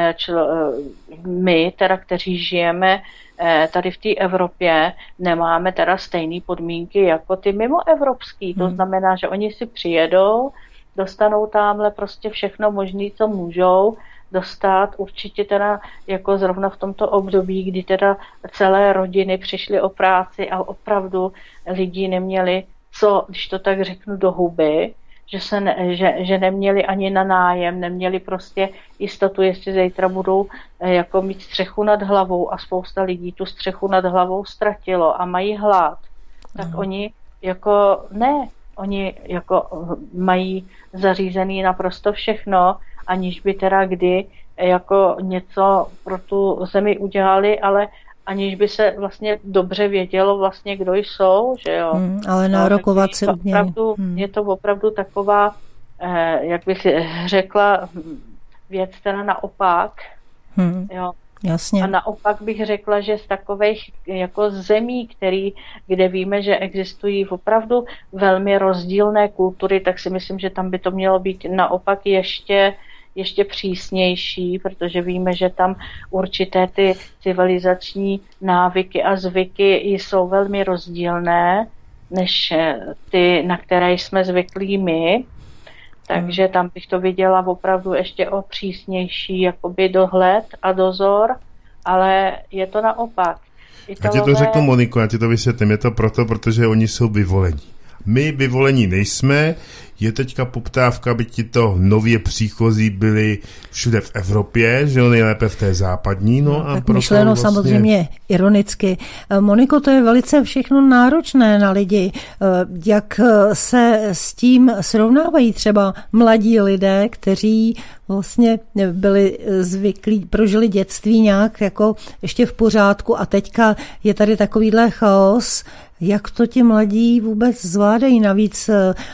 my, teda, kteří žijeme tady v té Evropě, nemáme teda stejné podmínky jako ty mimoevropský. To znamená, že oni si přijedou, dostanou tamhle prostě všechno možné, co můžou dostat, určitě teda jako zrovna v tomto období, kdy teda celé rodiny přišly o práci a opravdu lidi neměli co, když to tak řeknu, do huby, že neměli ani na nájem, neměli prostě jistotu, jestli zítra budou jako mít střechu nad hlavou a spousta lidí tu střechu nad hlavou ztratilo a mají hlad, tak oni jako oni jako mají zařízený naprosto všechno, aniž by teda kdy jako něco pro tu zemi udělali, ale aniž by se vlastně dobře vědělo vlastně, kdo jsou, že jo. Ale nárokovat si umění. Je to opravdu taková, jak bych řekla, věc teda naopak. Jo. Jasně. A naopak bych řekla, že z takových jako zemí, kde víme, že existují opravdu velmi rozdílné kultury, tak si myslím, že tam by to mělo být naopak ještě přísnější, protože víme, že tam určité ty civilizační návyky a zvyky jsou velmi rozdílné, než ty, na které jsme zvyklí my. Takže tam bych to viděla opravdu ještě o přísnější jakoby dohled a dozor, ale je to naopak. Já ti to řeknu, Moniko, já ti to vysvětlím. Je to proto, protože oni jsou vyvolení. My vyvolení nejsme, je teďka poptávka, aby ti to nově příchozí byli všude v Evropě, že jo, nejlépe v té západní. No a tak myšleno vlastně samozřejmě ironicky. Moniko, to je velice všechno náročné na lidi. Jak se s tím srovnávají třeba mladí lidé, kteří vlastně byli zvyklí, prožili dětství nějak jako ještě v pořádku a teďka je tady takovýhle chaos. Jak to ti mladí vůbec zvládají? Navíc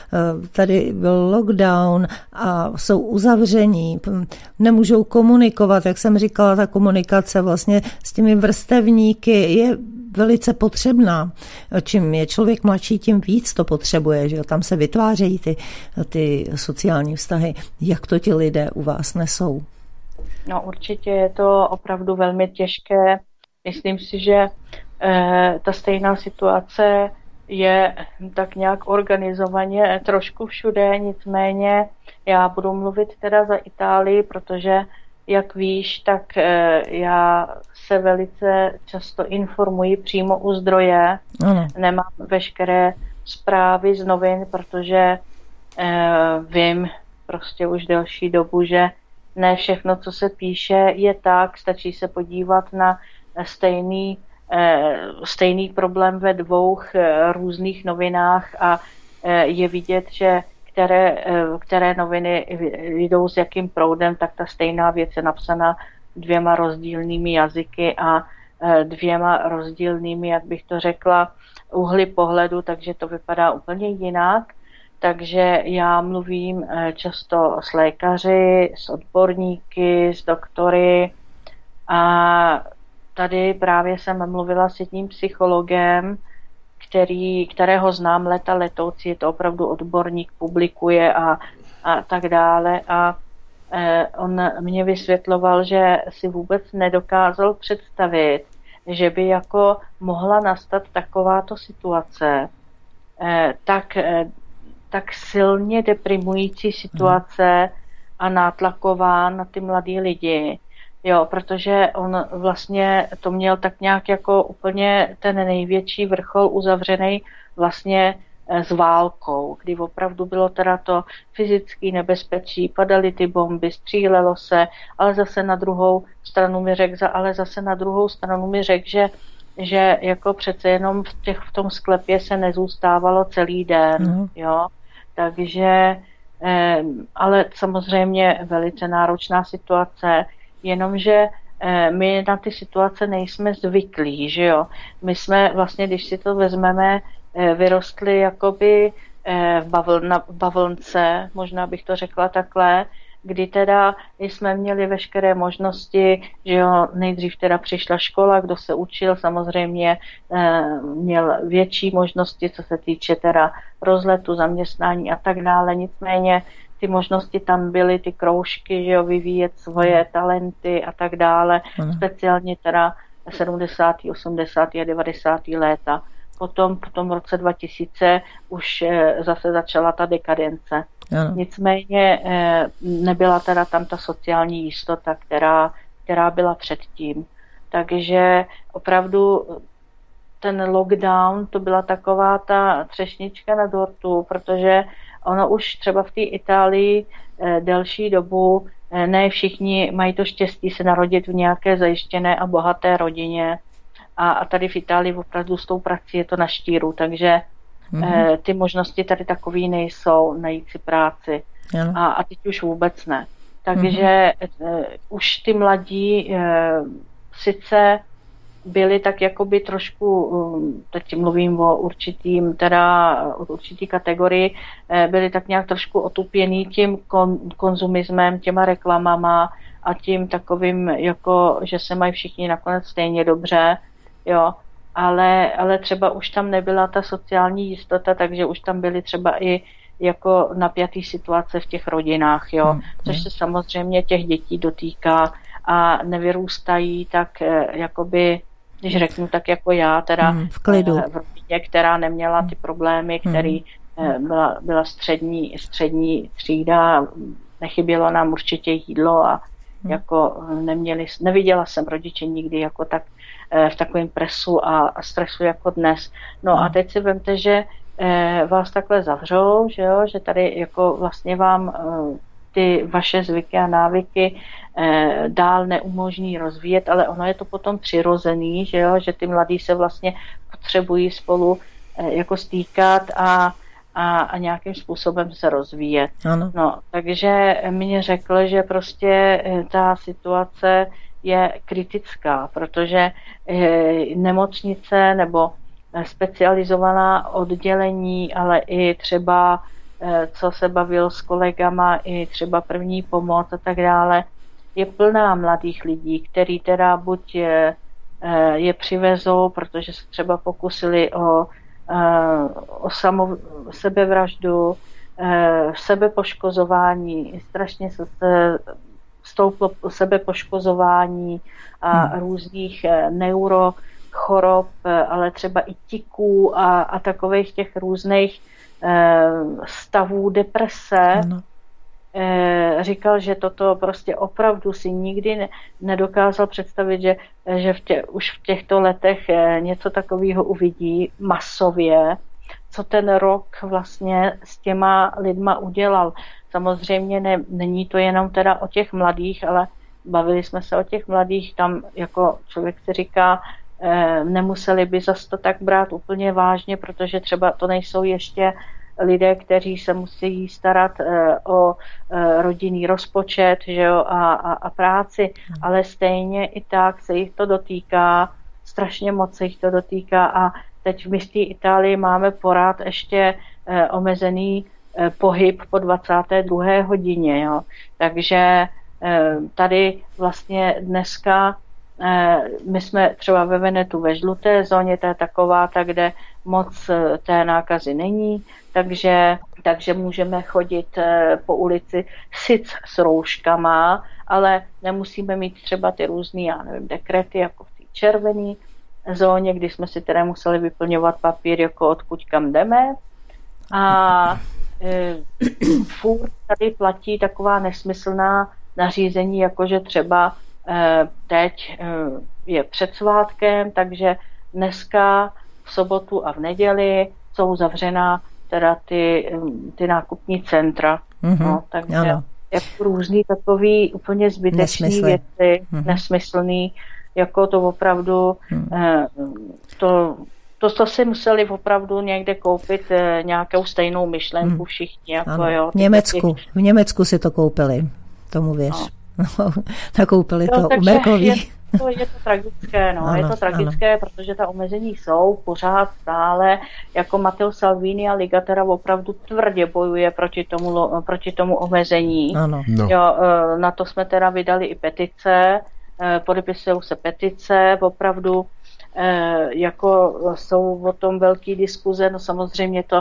tady byl lockdown a jsou uzavření, nemůžou komunikovat. Jak jsem říkala, ta komunikace vlastně s těmi vrstevníky je velice potřebná. Čím je člověk mladší, tím víc to potřebuje, že tam se vytvářejí ty sociální vztahy. Jak to ti lidé u vás nesou? No určitě je to opravdu velmi těžké. Myslím si, že ta stejná situace je tak nějak organizovaně trošku všude, nicméně já budu mluvit teda za Itálii, protože jak víš, tak já se velice často informuji přímo u zdroje, nemám veškeré zprávy z novin, protože vím prostě už delší dobu, že ne všechno, co se píše, je tak, stačí se podívat na stejný problém ve 2 různých novinách a je vidět, že které noviny jdou s jakým proudem, tak ta stejná věc je napsaná 2 rozdílnými jazyky a 2 rozdílnými, jak bych to řekla, úhly pohledu, takže to vypadá úplně jinak. Takže já mluvím často s lékaři, s odborníky, s doktory a tady právě jsem mluvila s jedním psychologem, kterého znám leta letoucí, je to opravdu odborník, publikuje a tak dále. A on mě vysvětloval, že si vůbec nedokázal představit, že by jako mohla nastat takováto situace, tak silně deprimující situace a nátlaková na ty mladý lidi, jo, protože on vlastně to měl tak nějak jako úplně ten největší vrchol uzavřený vlastně s válkou, kdy opravdu bylo teda to fyzické nebezpečí, padaly ty bomby, střílelo se, ale zase na druhou stranu mi řekl, že jako přece jenom v tom sklepě se nezůstávalo celý den, jo, takže ale samozřejmě velice náročná situace, jenomže my na ty situace nejsme zvyklí, že jo. My jsme vlastně, když si to vezmeme, vyrostli jakoby v bavlnce, možná bych to řekla takhle, kdy teda jsme měli veškeré možnosti, že jo, nejdřív teda přišla škola, kdo se učil, samozřejmě měl větší možnosti, co se týče teda rozletu, zaměstnání a tak dále, nicméně ty možnosti tam byly, ty kroužky, že jo, vyvíjet svoje talenty a tak dále, speciálně teda 70., 80. a 90. léta. Potom v tom roce 2000 už zase začala ta dekadence. Nicméně nebyla teda tam ta sociální jistota, která byla předtím. Takže opravdu ten lockdown, to byla taková ta třešnička na dortu, protože ono už třeba v té Itálii delší dobu ne všichni mají to štěstí se narodit v nějaké zajištěné a bohaté rodině. A tady v Itálii opravdu s tou prací je to na štíru, takže ty možnosti tady takový nejsou, najít si práci. A teď už vůbec ne. Takže už ty mladí sice byli tak jakoby trošku, teď mluvím o určitý kategorii, byli tak nějak trošku otupěný tím konzumismem, těma reklamama a tím takovým, jako, že se mají všichni nakonec stejně dobře, jo, ale třeba už tam nebyla ta sociální jistota, takže už tam byly třeba i jako napjatý situace v těch rodinách, jo, což se samozřejmě těch dětí dotýká a nevyrůstají tak jakoby, když řeknu tak jako já, teda v klidu. V rodině, která neměla ty problémy, který byla střední třída, nechybělo nám určitě jídlo a jako neviděla jsem rodiče nikdy jako tak v takovém presu a stresu jako dnes. No a teď si vemte, že vás takhle zavřou, že jo, že tady jako vlastně vám ty vaše zvyky a návyky dál neumožní rozvíjet, ale ono je to potom přirozený, že jo, že ty mladí se vlastně potřebují spolu jako stýkat a nějakým způsobem se rozvíjet. Ano. No, takže mi řekl, že prostě ta situace je kritická, protože nemocnice nebo specializovaná oddělení, ale i třeba, co se bavil s kolegama, i třeba první pomoc a tak dále, je plná mladých lidí, který teda buď je přivezou, protože se třeba pokusili o sebevraždu, sebepoškozování, strašně se stouplo sebepoškozování a různých neurochorob, ale třeba i tiků a takových těch různých stavů deprese. Ano. Říkal, že toto prostě opravdu si nikdy nedokázal představit, že už v těchto letech něco takového uvidí masově, co ten rok vlastně s těma lidma udělal. Samozřejmě není to jenom teda o těch mladých, ale bavili jsme se o těch mladých, tam jako člověk si říká, nemuseli by zase to tak brát úplně vážně, protože třeba to nejsou ještě lidé, kteří se musí starat o rodinný rozpočet, že jo, a práci, ale stejně i tak se jich to dotýká, strašně moc se jich to dotýká a teď v městě Itálii máme pořád ještě omezený pohyb po 22. hodině, jo. Takže tady vlastně dneska my jsme třeba ve Venetu ve žluté zóně, to je taková, kde moc té nákazy není, takže můžeme chodit po ulici sice s rouškama, ale nemusíme mít třeba ty různý, já nevím, dekrety jako v té červený, zóně, kdy jsme si teda museli vyplňovat papír, jako odkud kam jdeme. A furt tady platí taková nesmyslná nařízení, jakože třeba teď je před svátkem, takže dneska v sobotu a v neděli jsou zavřená teda ty nákupní centra. No, takže jako různý takový úplně zbytečný věci, nesmyslný, jako to opravdu to si museli opravdu někde koupit nějakou stejnou myšlenku všichni. Jako, ano. Jo, V Německu si to koupili, tomu věř. No. Nakoupili to u Merkelový. Je to tragické, no. Ano, je to tragické, ano. Protože ta omezení jsou pořád stále, jako Matteo Salvini a Liga teda opravdu tvrdě bojuje proti tomu omezení. Ano. No. Jo, na to jsme teda vydali i petice, podepisují se petice, opravdu jako jsou o tom velký diskuze, no samozřejmě to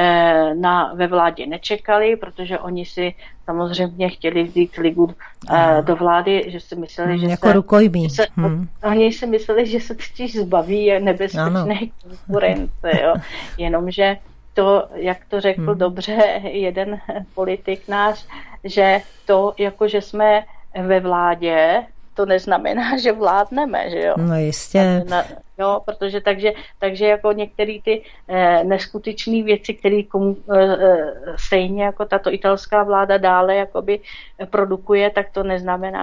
ve vládě nečekali, protože oni si samozřejmě chtěli vzít Ligu do vlády, že si mysleli, že jako rukojmí. Oni si mysleli, že se totiž zbaví nebezpečné konkurence, jo. Jenomže to, jak to řekl dobře jeden politik náš, že to, jako že jsme ve vládě, to neznamená, že vládneme, že jo? No jistě. Jo, protože takže jako některé ty neskutečné věci, které stejně jako tato italská vláda dále jakoby produkuje, tak to neznamená,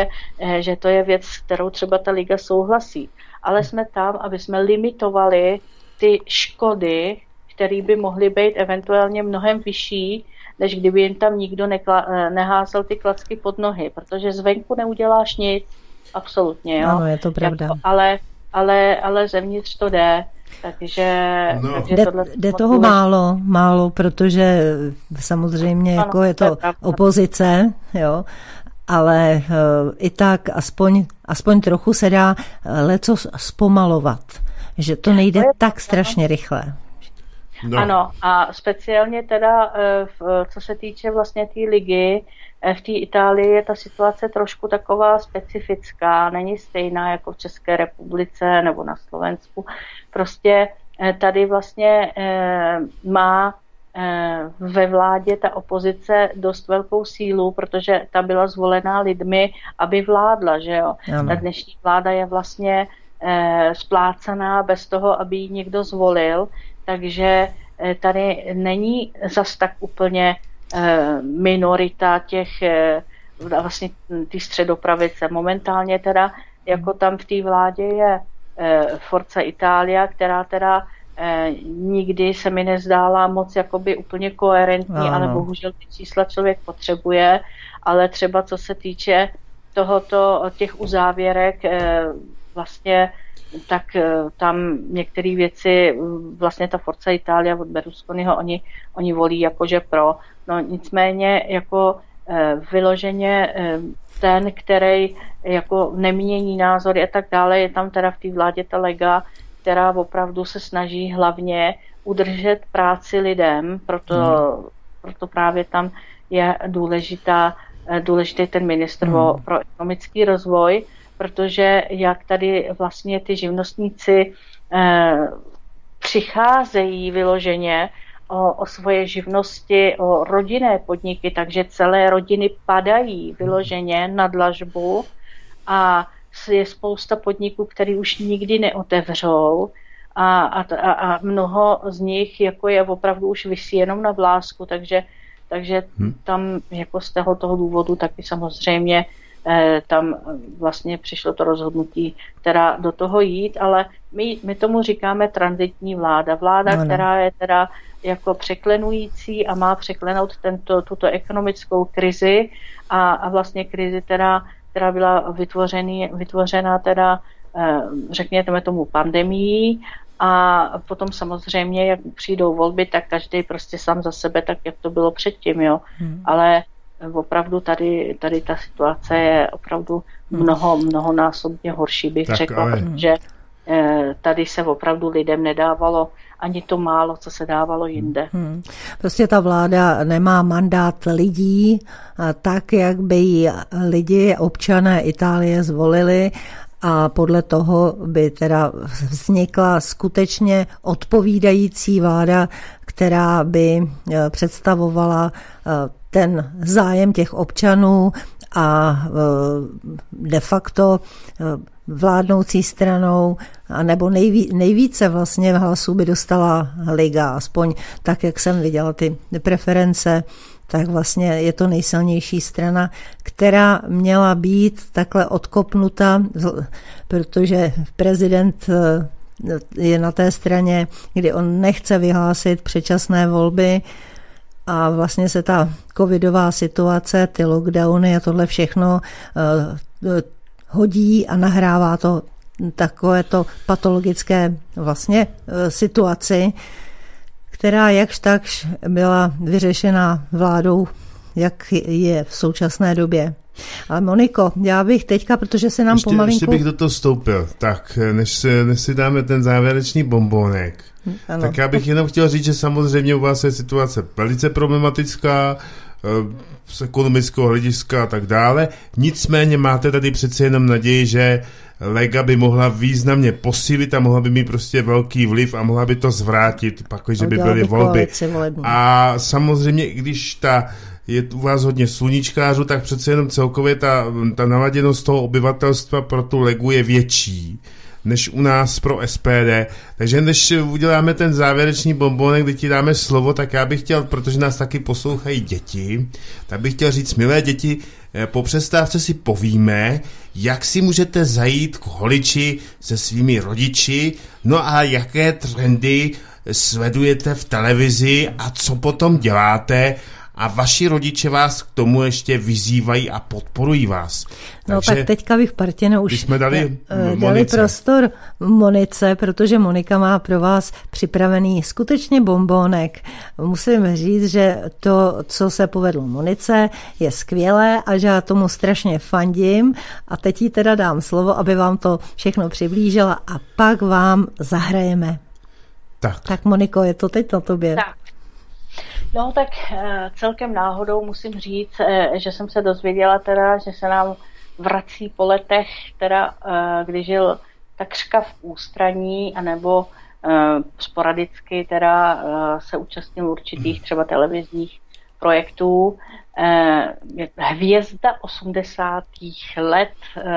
že to je věc, s kterou třeba ta liga souhlasí. Ale jsme tam, aby jsme limitovali ty škody, které by mohly být eventuálně mnohem vyšší, než kdyby jen tam nikdo neházel ty klacky pod nohy, protože zvenku neuděláš nic, absolutně, jo. Ano, je to pravda. Jako, ale zevnitř to jde, takže jde toho málo, protože samozřejmě ano, jako je to opozice, jo, ale i tak aspoň trochu se dá lecos zpomalovat, že to nejde tak strašně rychle. No. Ano, a speciálně teda, co se týče vlastně té ligy, v té Itálii je ta situace trošku taková specifická, není stejná jako v České republice nebo na Slovensku. Prostě tady vlastně má ve vládě ta opozice dost velkou sílu, protože ta byla zvolená lidmi, aby vládla, že jo. Ta dnešní vláda je vlastně splácaná bez toho, aby ji někdo zvolil, takže tady není zas tak úplně minorita těch vlastně ty středopravice. Momentálně teda jako tam v té vládě je Forza Italia, která teda nikdy se mi nezdála moc jakoby úplně koherentní, ale bohužel ty čísla člověk potřebuje, ale třeba co se týče těch uzávěrek vlastně, tak tam některé věci, vlastně ta Forza Italia od Berlusconiho, oni volí jakože pro. No nicméně jako vyloženě ten, který jako nemění názory a tak dále, je tam teda v té vládě ta Lega, která opravdu se snaží hlavně udržet práci lidem, proto právě tam je důležitý ten ministr pro ekonomický rozvoj, protože jak tady vlastně ty živnostníci přicházejí vyloženě o svoje živnosti, o rodinné podniky, takže celé rodiny padají vyloženě na dlažbu a je spousta podniků, které už nikdy neotevřou a mnoho z nich jako je opravdu už visí jenom na vlásku, takže tam jako z toho důvodu taky samozřejmě tam vlastně přišlo to rozhodnutí teda do toho jít, ale my tomu říkáme tranzitní vláda, která je teda jako překlenující a má překlenout tuto ekonomickou krizi a vlastně krizi teda, která byla vytvořena teda řekněme tomu pandemií a potom samozřejmě, jak přijdou volby, tak každý prostě sám za sebe, tak jak to bylo předtím, jo. Ale opravdu tady ta situace je opravdu mnohonásobně horší, bych řekla, protože tady se opravdu lidem nedávalo ani to málo, co se dávalo jinde. Prostě ta vláda nemá mandát lidí tak, jak by ji lidi, občané Itálie zvolili a podle toho by teda vznikla skutečně odpovídající vláda, která by představovala ten zájem těch občanů a de facto vládnoucí stranou, nebo nejvíce vlastně hlasů by dostala Liga, aspoň tak, jak jsem viděla ty preference, tak vlastně je to nejsilnější strana, která měla být takhle odkopnuta, protože prezident je na té straně, kdy on nechce vyhlásit předčasné volby a vlastně se ta covidová situace, ty lockdowny a tohle všechno hodí a nahrává to takovéto patologické vlastně situaci, která jakž takž byla vyřešena vládou, jak je v současné době. Ale Moniko, já bych teďka, protože se nám pomalinku... Ještě bych do toho vstoupil. Tak, než si dáme ten závěrečný bonbónek, tak já bych jenom chtěl říct, že samozřejmě u vás je situace velice problematická, z ekonomického hlediska a tak dále. Nicméně máte tady přece jenom naději, že Lega by mohla významně posílit a mohla by mít prostě velký vliv a mohla by to zvrátit, pakliže by byly volby. A samozřejmě, když je u vás hodně sluníčkářů, tak přece jenom celkově ta naladěnost toho obyvatelstva pro tu Legu je větší než u nás pro SPD. Takže než uděláme ten závěrečný bonbónek, kdy ti dáme slovo, tak já bych chtěl, protože nás taky poslouchají děti, tak bych chtěl říct, milé děti, po přestávce si povíme, jak si můžete zajít k holiči se svými rodiči, no a jaké trendy sledujete v televizi a co potom děláte, a vaši rodiče vás k tomu ještě vyzývají a podporují vás. No tak teďka bych, Martine, už jsme dali prostor Monice, protože Monika má pro vás připravený skutečně bonbónek. Musím říct, že to, co se povedlo Monice, je skvělé a že já tomu strašně fandím. A teď jí teda dám slovo, aby vám to všechno přiblížila a pak vám zahrajeme. Tak Moniko, je to teď na tobě. Tak. No tak celkem náhodou musím říct, že jsem se dozvěděla teda, že se nám vrací po letech, teda kdy žil takřka v ústraní, anebo sporadicky teda se účastnil určitých třeba televizních projektů. Hvězda 80. let,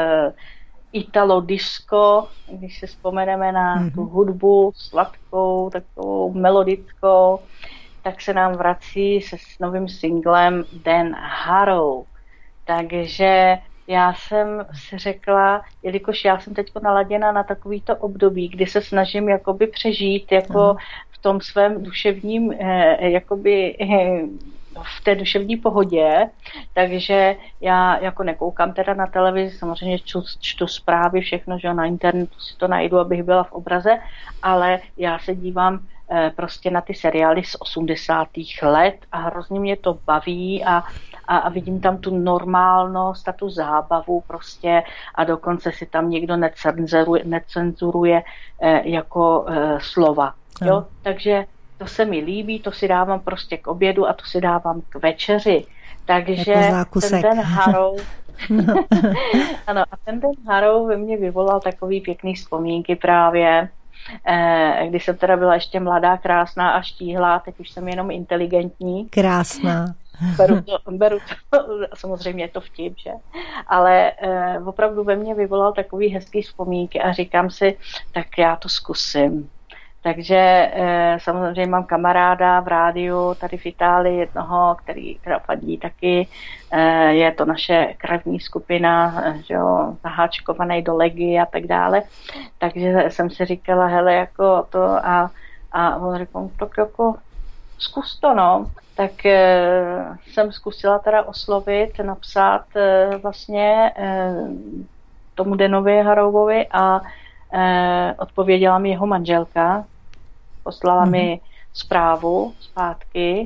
Italo disco, když si vzpomeneme na tu hudbu sladkou, takovou melodickou, tak se nám vrací se s novým singlem Dan Harrow. Takže já jsem si řekla, jelikož já jsem teď naladěna na takovýto období, kdy se snažím jakoby přežít jako v tom svém duševním, jakoby v té duševní pohodě, takže já jako nekoukám teda na televizi, samozřejmě čtu zprávy, všechno, že na internetu si to najdu, abych byla v obraze, ale já se dívám prostě na ty seriály z 80. let a hrozně mě to baví a vidím tam tu normálnost a tu zábavu prostě a dokonce si tam někdo necenzuruje jako slova. Jo? Takže to se mi líbí, to si dávám prostě k obědu a to si dávám k večeři. Takže ten Dan Harrow ano, a ten Dan Harrow ve mně vyvolal takový pěkný vzpomínky právě, když jsem teda byla ještě mladá, krásná a štíhlá, teď už jsem jenom inteligentní. Krásná. Beru to, samozřejmě je to vtip, že? Ale opravdu ve mně vyvolal takový hezký vzpomínky a říkám si, tak já to zkusím. Takže samozřejmě mám kamaráda v rádiu tady v Itálii, jednoho, který teda fandí taky. Je to naše krevní skupina, že jo, zaháčkovaný do Legy a tak dále. Takže jsem si říkala, hele, jako to a on říkal, tak jako zkus to, no. Tak jsem zkusila teda oslovit, napsat vlastně tomu Danovi Harrowovi a odpověděla mi jeho manželka, poslala mi zprávu zpátky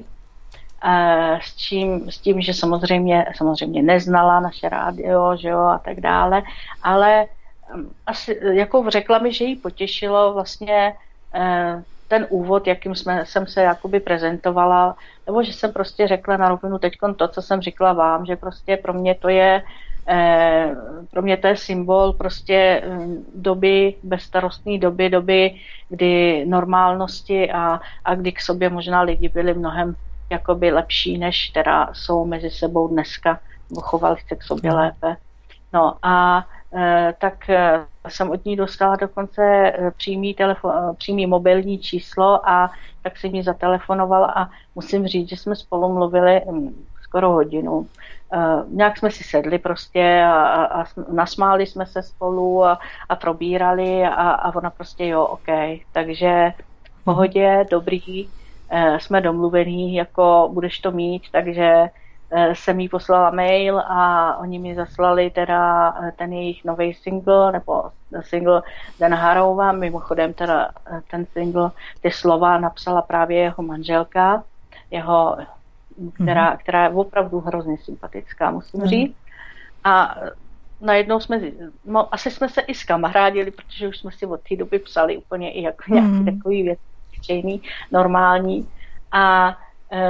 s tím, že samozřejmě neznala naše rádio, že jo, a tak dále, ale asi jako řekla mi, že jí potěšilo vlastně ten úvod, jakým jsem se jakoby prezentovala, nebo že jsem prostě řekla na rovinu teďkon to, co jsem řekla vám, že prostě pro mě to je Pro mě to je symbol prostě doby, bezstarostné doby, kdy normálnosti a kdy k sobě možná lidi byli mnohem jakoby lepší, než teda jsou mezi sebou dneska, nebo chovali se k sobě lépe. No a tak jsem od ní dostala dokonce přímý mobilní číslo a tak si mi zatelefonovala a musím říct, že jsme spolu mluvili skoro hodinu. Nějak jsme si sedli prostě a nasmáli jsme se spolu a probírali a ona prostě jo, ok. Takže v pohodě, dobrý, jsme domluvení, jako budeš to mít, takže jsem jí poslala mail a oni mi zaslali teda ten jejich nový single, nebo single Dan Harrowova, mimochodem teda ten single, ty slova napsala právě jeho manželka, která je opravdu hrozně sympatická, musím říct. A najednou asi jsme se i zkamarádili, protože už jsme si od té doby psali úplně i jako nějaký takový věci, normální. A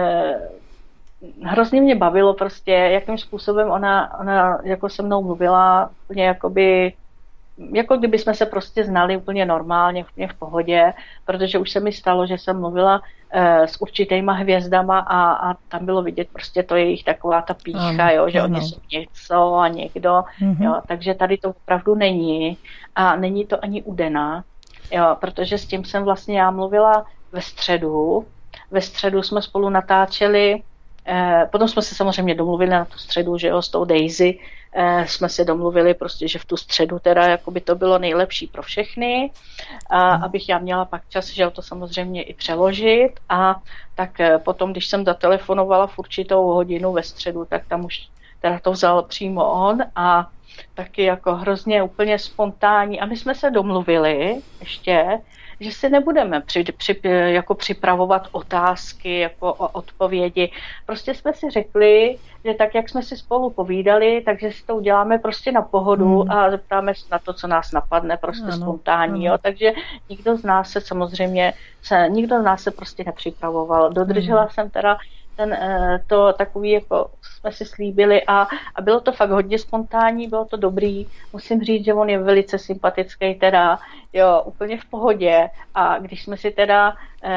hrozně mě bavilo prostě, jakým způsobem ona jako se mnou mluvila, úplně jako kdyby jsme se prostě znali úplně normálně, úplně v pohodě, protože už se mi stalo, že jsem mluvila s určitýma hvězdama a tam bylo vidět prostě to jejich taková ta pýcha, jo, že oni jsou něco a někdo, jo, takže tady to opravdu není a není to ani u Dana, jo, protože s tím jsem vlastně já mluvila ve středu jsme spolu natáčeli. Potom jsme se samozřejmě domluvili na tu středu, že jo, s tou Daisy jsme se domluvili prostě, že v tu středu teda jako by to bylo nejlepší pro všechny, abych já měla pak čas, že jo, to samozřejmě i přeložit a tak potom, když jsem zatelefonovala v určitou hodinu ve středu, tak tam už teda to vzal přímo on a taky jako hrozně úplně spontánní a my jsme se domluvili ještě, že si nebudeme jako připravovat otázky, jako odpovědi. Prostě jsme si řekli, že tak, jak jsme si spolu povídali, takže si to uděláme prostě na pohodu a zeptáme se na to, co nás napadne, prostě spontánní. Jo? Takže nikdo z nás se prostě nepřipravoval. Dodržela jsem teda to takový, jako jsme si slíbili a bylo to fakt hodně spontánní, bylo to dobrý. Musím říct, že on je velice sympatický teda, jo, úplně v pohodě a když jsme si teda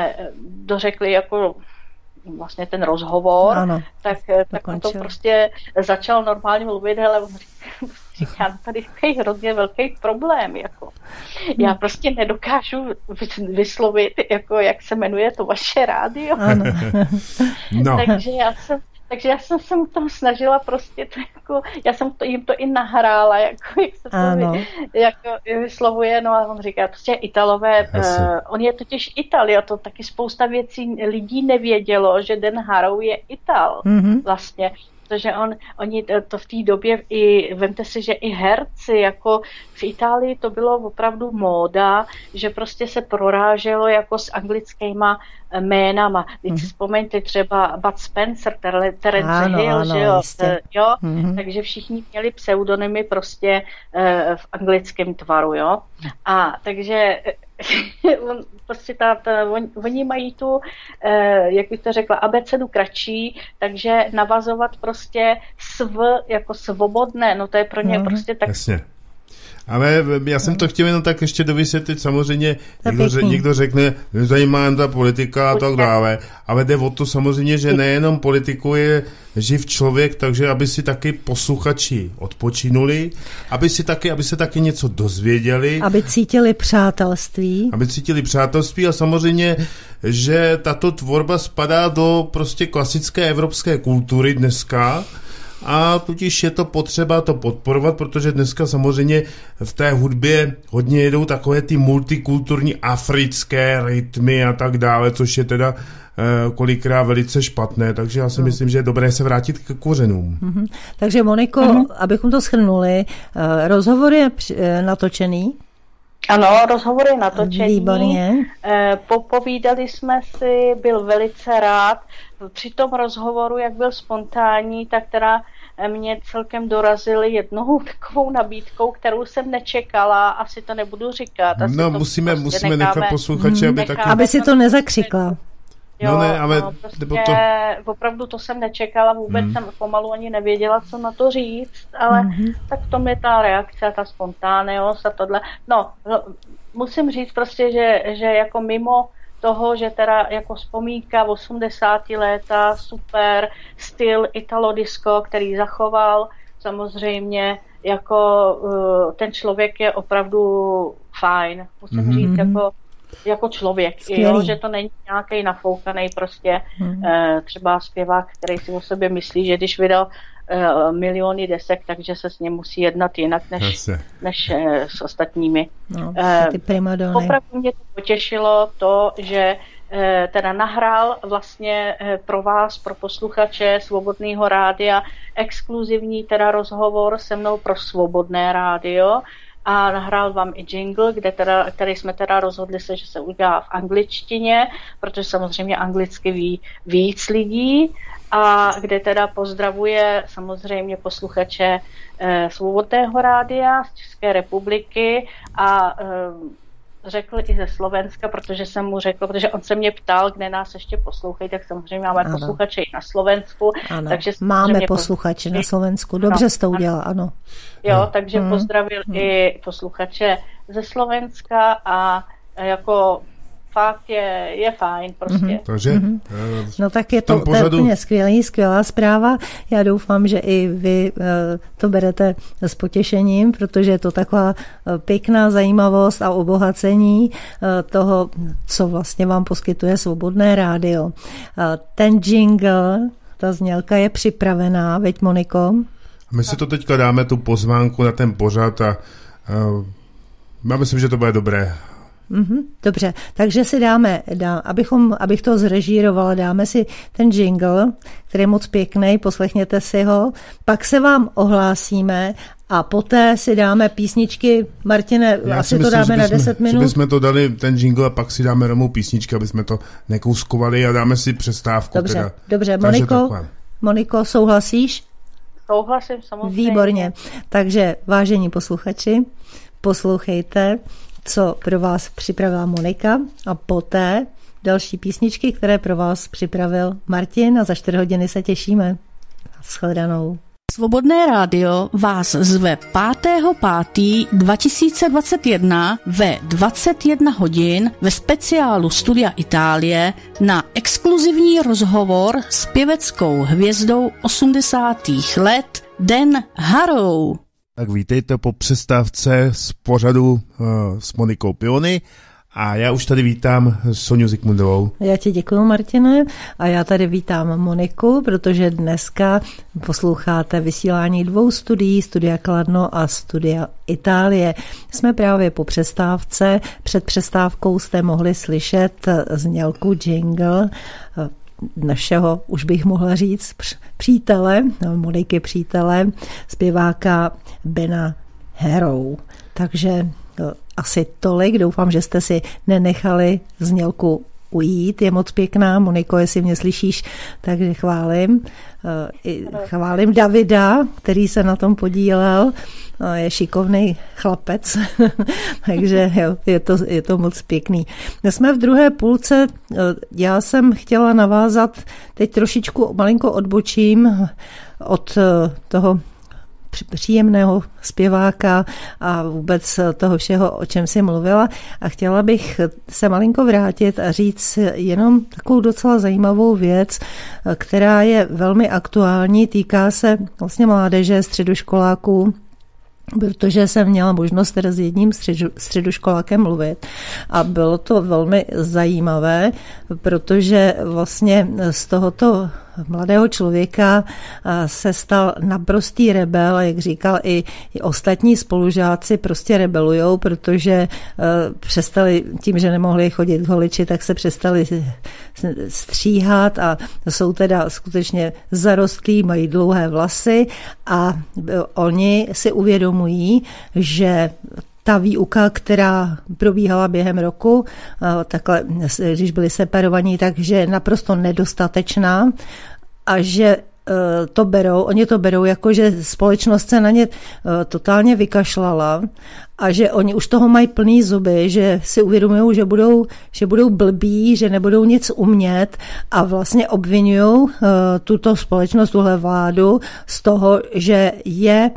dořekli jako vlastně ten rozhovor, ano, tak on to prostě začal normálně mluvit, ale on říká, tady je hrozně velký problém, jako. Já prostě nedokážu vyslovit, jako jak se jmenuje to vaše rádio. Ano. No. Takže já jsem se mu tam snažila prostě to jako, já jsem jim to i nahrála, jako, jak se to jako vyslovuje, no a on říká, prostě Italové, on je totiž Ital, a to taky spousta věcí lidí nevědělo, že Dan Harrow je Ital vlastně. Protože oni to v té době vemte si, že i herci, jako v Itálii to bylo opravdu móda, že prostě se proráželo jako s anglickýma jménama. Když si vzpomeňte třeba Bud Spencer, Terence Hill, že jo? Takže všichni měli pseudonymy prostě v anglickém tvaru, jo. A takže prostě oni mají tu, jak bych to řekla, abecedu kratší, takže navazovat prostě jako svobodné, no to je pro ně prostě tak... Jasně. Ale já jsem to chtěl jenom tak ještě dovysvětlit, samozřejmě někdo řekne, zajímá ta politika a tak dále, ale jde o to samozřejmě, že nejenom politiku je živ člověk, takže aby si taky posluchači odpočinuli, aby se taky něco dozvěděli. Aby cítili přátelství. A samozřejmě, že tato tvorba spadá do prostě klasické evropské kultury dneska, a tudíž je to potřeba to podporovat, protože dneska samozřejmě v té hudbě hodně jedou takové ty multikulturní africké rytmy a tak dále, což je teda kolikrát velice špatné, takže já si myslím, že je dobré se vrátit k kořenům. Takže Moniko, abychom to shrnuli, rozhovor je natočený? Ano, rozhovor je natočený. Výborně. Povídali jsme si, byl velice rád. Při tom rozhovoru, jak byl spontánní, tak teda mě celkem dorazili jednou takovou nabídkou, kterou jsem nečekala, asi to nebudu říkat. Musíme nechat posluchače, aby si to nezakřikla. Jo, no ne, ale prostě opravdu to jsem nečekala, vůbec jsem pomalu ani nevěděla, co na to říct, ale tak v tom je ta reakce, ta spontánnost a tohle. No, musím říct prostě, že jako mimo toho, že teda jako vzpomínka 80. léta, super styl Italo disco, který zachoval, samozřejmě jako ten člověk je opravdu fajn, musím říct, jako člověk, jo, že to není nějaký nafoukaný prostě třeba zpěvák, který si o sobě myslí, že když vydal miliony desek, takže se s ním musí jednat jinak než s ostatními. No, ty primadony. Opravdu mě to potěšilo to, že teda nahrál vlastně pro vás, pro posluchače Svobodného rádia exkluzivní teda rozhovor se mnou pro Svobodné rádio a nahrál vám i jingle, který jsme teda rozhodli se, že se udělá v angličtině, protože samozřejmě anglicky ví víc lidí a kde teda pozdravuje samozřejmě posluchače Svobodného rádia z České republiky a řekl i ze Slovenska, protože jsem mu řekl, protože on se mě ptal, kde nás ještě poslouchají, tak samozřejmě máme posluchače i na Slovensku. Takže máme posluchače na Slovensku, dobře jsi to udělala, ano. Jo, takže pozdravil i posluchače ze Slovenska a jako fakt je fajn prostě. Takže, no tak je to úplně skvělá zpráva. Já doufám, že i vy to berete s potěšením, protože je to taková pěkná zajímavost a obohacení toho, co vlastně vám poskytuje Svobodné rádio. Ten jingle, ta znělka je připravená, veď Moniko? My si to teďka dáme tu pozvánku na ten pořad a já myslím, že to bude dobré. Dobře, takže si abych to zrežírovala, dáme si ten jingle, který je moc pěkný, poslechněte si ho, pak se vám ohlásíme a poté si dáme písničky. Martine, asi to dáme na 10 minut. Že bychom to dali, ten jingle, a pak si dáme rovnou písničky, aby jsme to nekouskovali a dáme si přestávku. Dobře, Moniko, souhlasíš? Souhlasím, samozřejmě. Výborně, takže vážení posluchači, poslouchejte, co pro vás připravila Monika a poté další písničky, které pro vás připravil Martin a za 4 hodiny se těšíme. Shledanou. Svobodné rádio vás zve 5.5.2021 ve 21 hodin ve speciálu Studia Itálie na exkluzivní rozhovor s pěveckou hvězdou 80. let Dan Harrow. Tak vítejte po přestávce z pořadu s Monikou Piony a já už tady vítám Soňu Zikmundovou. Já ti děkuju, Martine, a já tady vítám Moniku, protože dneska posloucháte vysílání 2 studií, Studia Kladno a Studia Itálie. Jsme právě po přestávce, před přestávkou jste mohli slyšet znělku jingle našeho, už bych mohla říct, přítele, Moniky přítele, zpěváka Bena Harrow. Takže asi tolik, doufám, že jste si nenechali znělku ujít, je moc pěkná. Moniko, jestli mě slyšíš, takže chválím Davida, který se na tom podílel, je šikovný chlapec, takže jo, je to moc pěkný. Dnes jsme v druhé půlce, já jsem chtěla navázat, teď trošičku malinko odbočím od toho příjemného zpěváka a vůbec toho všeho, o čem jsi mluvila, a chtěla bych se malinko vrátit a říct jenom takovou docela zajímavou věc, která je velmi aktuální, týká se vlastně mládeže, středoškoláků, protože jsem měla možnost teda s jedním středoškolákem mluvit a bylo to velmi zajímavé, protože vlastně z tohoto mladého člověka se stal naprostý rebel, jak říkal, i ostatní spolužáci prostě rebelujou, protože přestali tím, že nemohli chodit k holiči, tak se přestali stříhat a jsou teda skutečně zarostlí, mají dlouhé vlasy a oni si uvědomují, že ta výuka, která probíhala během roku, takhle, když byli separovaní, takže je naprosto nedostatečná a že oni to berou jako, že společnost se na ně totálně vykašlala a že oni už toho mají plný zuby, že si uvědomují, že budou blbí, že nebudou nic umět a vlastně obvinují tuto společnost, tuhle vládu z toho, že je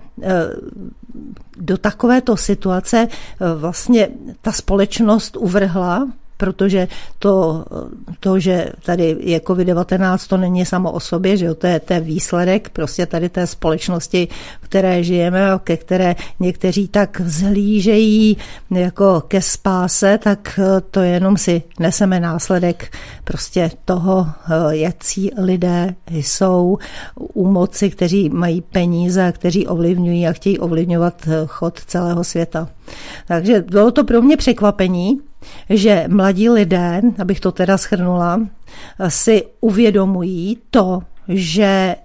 do takovéto situace vlastně ta společnost uvrhla, protože to, že tady je COVID-19, to není samo o sobě, že jo, to je výsledek prostě tady té společnosti, v které žijeme a ke které někteří tak vzhlížejí jako ke spáse, tak to jenom si neseme následek prostě toho, jací lidé jsou u moci, kteří mají peníze, kteří ovlivňují a chtějí ovlivňovat chod celého světa. Takže bylo to pro mě překvapení, že mladí lidé, abych to teda shrnula, si uvědomují to, že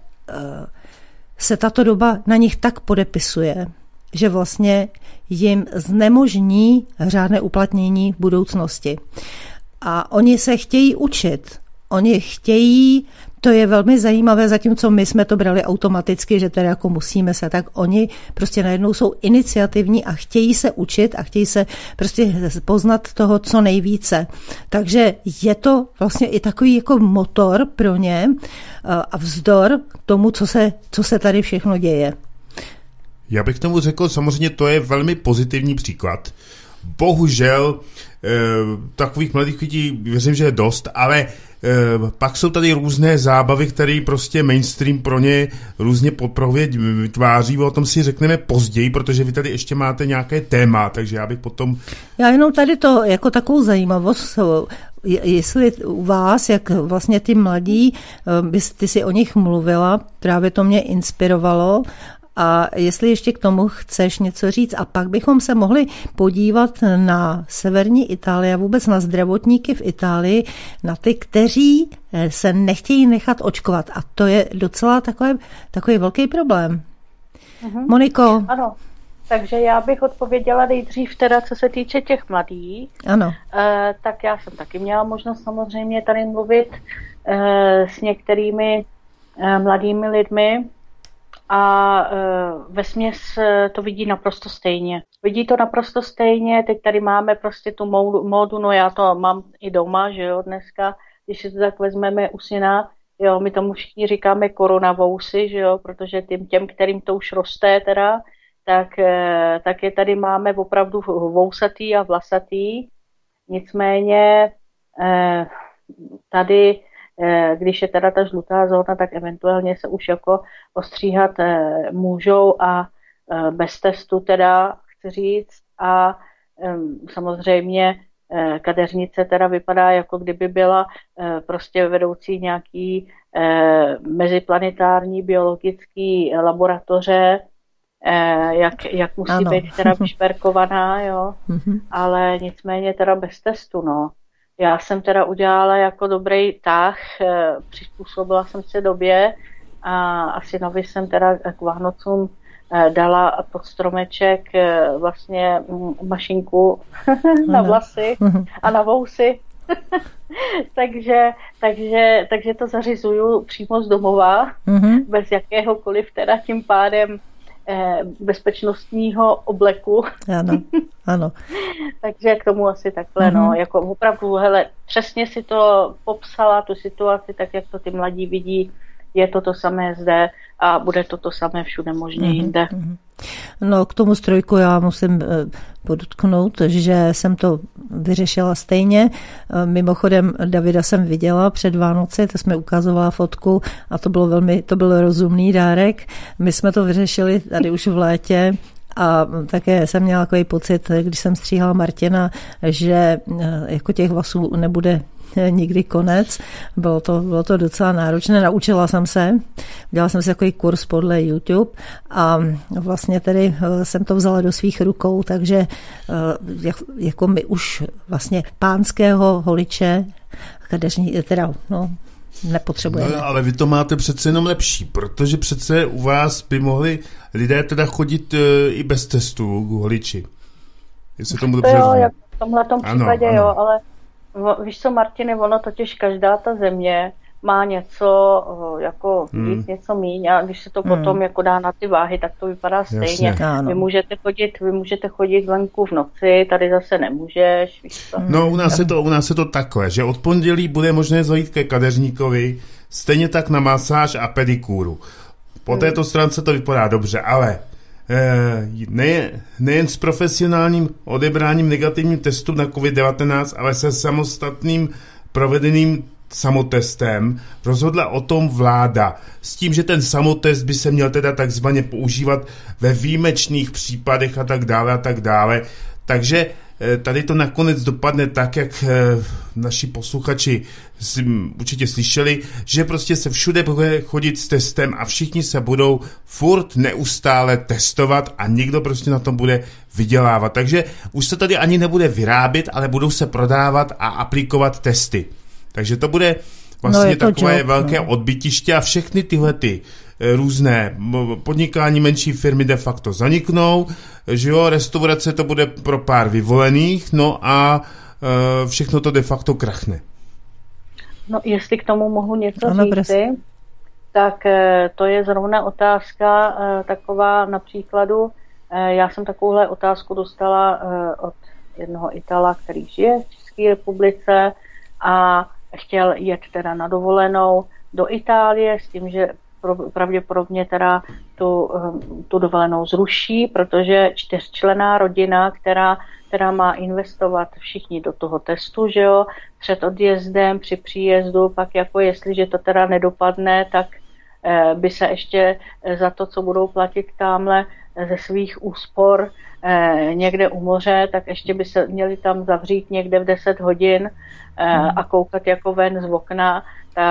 se tato doba na nich tak podepisuje, že vlastně jim znemožní řádné uplatnění v budoucnosti. A oni se chtějí učit. Oni chtějí, to je velmi zajímavé, zatímco my jsme to brali automaticky, že teda jako musíme se, tak oni prostě najednou jsou iniciativní a chtějí se učit a chtějí se prostě poznat toho co nejvíce. Takže je to vlastně i takový jako motor pro ně a vzdor tomu, co se tady všechno děje. Já bych tomu řekl, samozřejmě to je velmi pozitivní příklad. Bohužel takových mladých lidí věřím, že je dost, ale pak jsou tady různé zábavy, které prostě mainstream pro ně různě podprověď vytváří, o tom si řekneme později, protože vy tady ještě máte nějaké téma, takže já bych potom... Já jenom tady to jako takovou zajímavost, jestli u vás, jak vlastně ty mladí, ty si o nich mluvila, právě to mě inspirovalo. A jestli ještě k tomu chceš něco říct, a pak bychom se mohli podívat na severní Itálii a vůbec na zdravotníky v Itálii, na ty, kteří se nechtějí nechat očkovat. A to je docela takový velký problém. Moniko? Ano, takže já bych odpověděla nejdřív teda, co se týče těch mladých. Ano. Tak já jsem taky měla možnost samozřejmě tady mluvit s některými mladými lidmi, a vesměs to vidí naprosto stejně. Vidí to naprosto stejně, teď tady máme prostě tu módu, no já to mám i doma, že jo, dneska, když si to tak vezmeme u syna, jo, my tomu všichni říkáme koronavousy, že jo, protože těm, kterým to už roste teda, tak je tady máme opravdu vousatý a vlasatý. Nicméně tady, když je teda ta žlutá zóna, tak eventuálně se už jako ostříhat můžou a bez testu teda, chci říct, a samozřejmě kadeřnice teda vypadá, jako kdyby byla prostě vedoucí nějaký meziplanetární biologický laboratoře, jak musí být teda vyšperkovaná, jo, ale nicméně teda bez testu, no. Já jsem teda udělala jako dobrý tah, přizpůsobila jsem se době a synovi jsem teda k Vánocům dala pod stromeček vlastně mašinku na vlasy a na vousy. takže to zařizuju přímo z domova, bez jakéhokoliv teda tím pádem bezpečnostního obleku. Ano. Takže k tomu asi takhle, no, jako opravdu, hele, přesně si to popsala, tu situaci, tak jak to ty mladí vidí, je to samé zde a bude to samé všude možně jinde. No, k tomu strojku já musím podotknout, že jsem to vyřešila stejně. Mimochodem Davida jsem viděla před Vánoci, to jsme ukazovala fotku a to byl rozumný dárek. My jsme to vyřešili tady už v létě. A také jsem měla takový pocit, když jsem stříhala Martina, že jako těch vlasů nebude nikdy konec. Bylo to docela náročné. Naučila jsem se. Dělala jsem si takový kurz podle YouTube a vlastně tedy jsem to vzala do svých rukou, takže jako my už vlastně pánského holiče, teda, no, nepotřebujeme. No, ale vy to máte přece jenom lepší, protože přece u vás by mohli lidé teda chodit i bez testů k holiči. Jestli tomu dobře rozumím. Jak v tomhletom případě, ano. Jo, ale víš co, Martine, ono totiž každá ta země má něco jako víc, něco míň a když se to potom jako dá na ty váhy, tak to vypadá stejně. Vy můžete chodit venku v noci, tady zase nemůžeš. Víš to? No u nás je to takové, že od pondělí bude možné zajít ke kadeřníkovi, stejně tak na masáž a pedikúru. Po této stránce to vypadá dobře, ale nejen s profesionálním odebráním negativním testu na COVID-19, ale se samostatným provedeným samotestem rozhodla o tom vláda. S tím, že ten samotest by se měl teda takzvaně používat ve výjimečných případech a tak dále. Takže tady to nakonec dopadne tak, jak naši posluchači určitě slyšeli, že prostě se všude bude chodit s testem a všichni se budou furt neustále testovat a někdo prostě na tom bude vydělávat. Takže už se tady ani nebude vyrábět, ale budou se prodávat a aplikovat testy. Takže to bude vlastně takové velké odbytiště a všechny tyhle různé podnikání, menší firmy de facto zaniknou, že jo, restaurace to bude pro pár vyvolených, no a všechno to de facto krachne. No, jestli k tomu mohu něco říci, tak to je zrovna otázka taková na příkladu. Já jsem takovouhle otázku dostala od jednoho Itala, který žije v České republice a chtěl jet teda na dovolenou do Itálie s tím, že pravděpodobně teda tu dovolenou zruší, protože 4členná rodina, která má investovat všichni do toho testu, že jo, před odjezdem, při příjezdu, pak jako jestliže to teda nedopadne, tak by se ještě za to, co budou platit tamhle ze svých úspor někde u moře, tak ještě by se měli tam zavřít někde v 10 hodin a koukat jako ven z okna.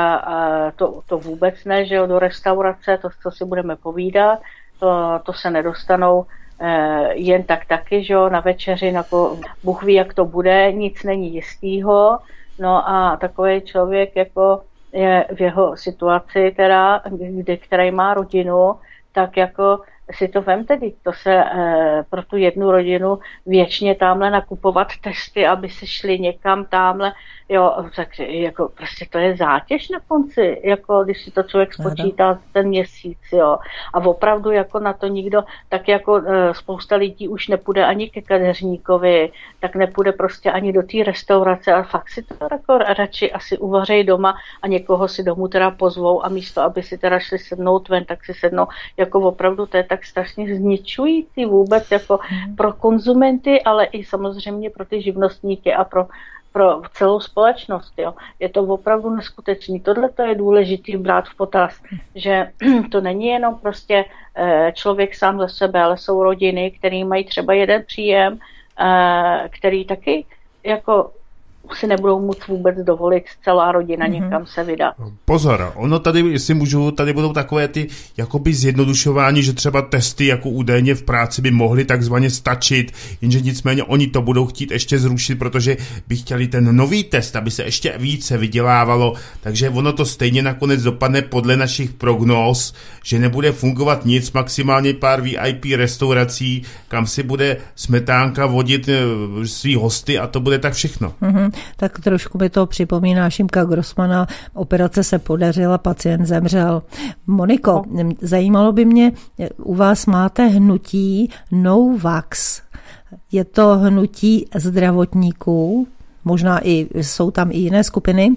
To vůbec ne, že jo, do restaurace, to, co si budeme povídat, to se nedostanou jen tak taky, že jo, na večeři, Bůh ví, jak to bude, nic není jistýho, no a takový člověk jako je v jeho situaci, teda, který má rodinu, tak jako si to vemte, to se pro tu jednu rodinu věčně tamhle nakupovat testy, aby se šli někam tamhle, jo, tak jako prostě to je zátěž na konci, jako když si to člověk spočítá ten měsíc, jo, a opravdu jako na to nikdo, tak jako spousta lidí už nepůjde ani ke kadeřníkovi, tak nepůjde prostě ani do té restaurace a fakt si to jako radši asi uvařejí doma a někoho si domů teda pozvou a místo, aby si teda šli sednout ven, tak si sednou, jako opravdu to je tak strašně zničující vůbec jako pro konzumenty, ale i samozřejmě pro ty živnostníky a pro celou společnost. Jo. Je to opravdu neskutečný. Tohle to je důležitý brát v potaz, že to není jenom prostě člověk sám za sebe, ale jsou rodiny, které mají třeba jeden příjem, který taky jako si nebudou moc vůbec dovolit celá rodina někam se vydat. Pozor, ono tady, jestli můžu, tady budou takové ty jakoby zjednodušování, že třeba testy jako údajně v práci by mohly takzvaně stačit, jenže nicméně oni to budou chtít ještě zrušit, protože by chtěli ten nový test, aby se ještě více vydělávalo, takže ono to stejně nakonec dopadne podle našich prognóz, že nebude fungovat nic, maximálně pár VIP restaurací, kam si bude Smetánka vodit svý hosty a to bude tak všechno. Tak trošku mi to připomíná Šimka Grossmana. Operace se podařila, pacient zemřel. Moniko, zajímalo by mě, u vás máte hnutí No Vax. Je to hnutí zdravotníků, možná jsou tam i jiné skupiny,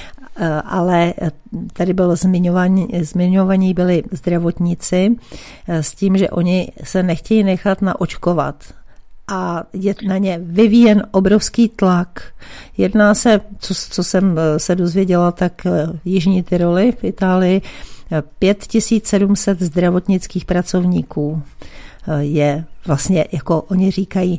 ale tady bylo zmiňovaní byli zdravotníci s tím, že oni se nechtějí nechat naočkovat. A je na ně vyvíjen obrovský tlak. Jedná se, co jsem se dozvěděla, tak Jižní Tyroli v Itálii 5700 zdravotnických pracovníků je vlastně, jako oni říkají,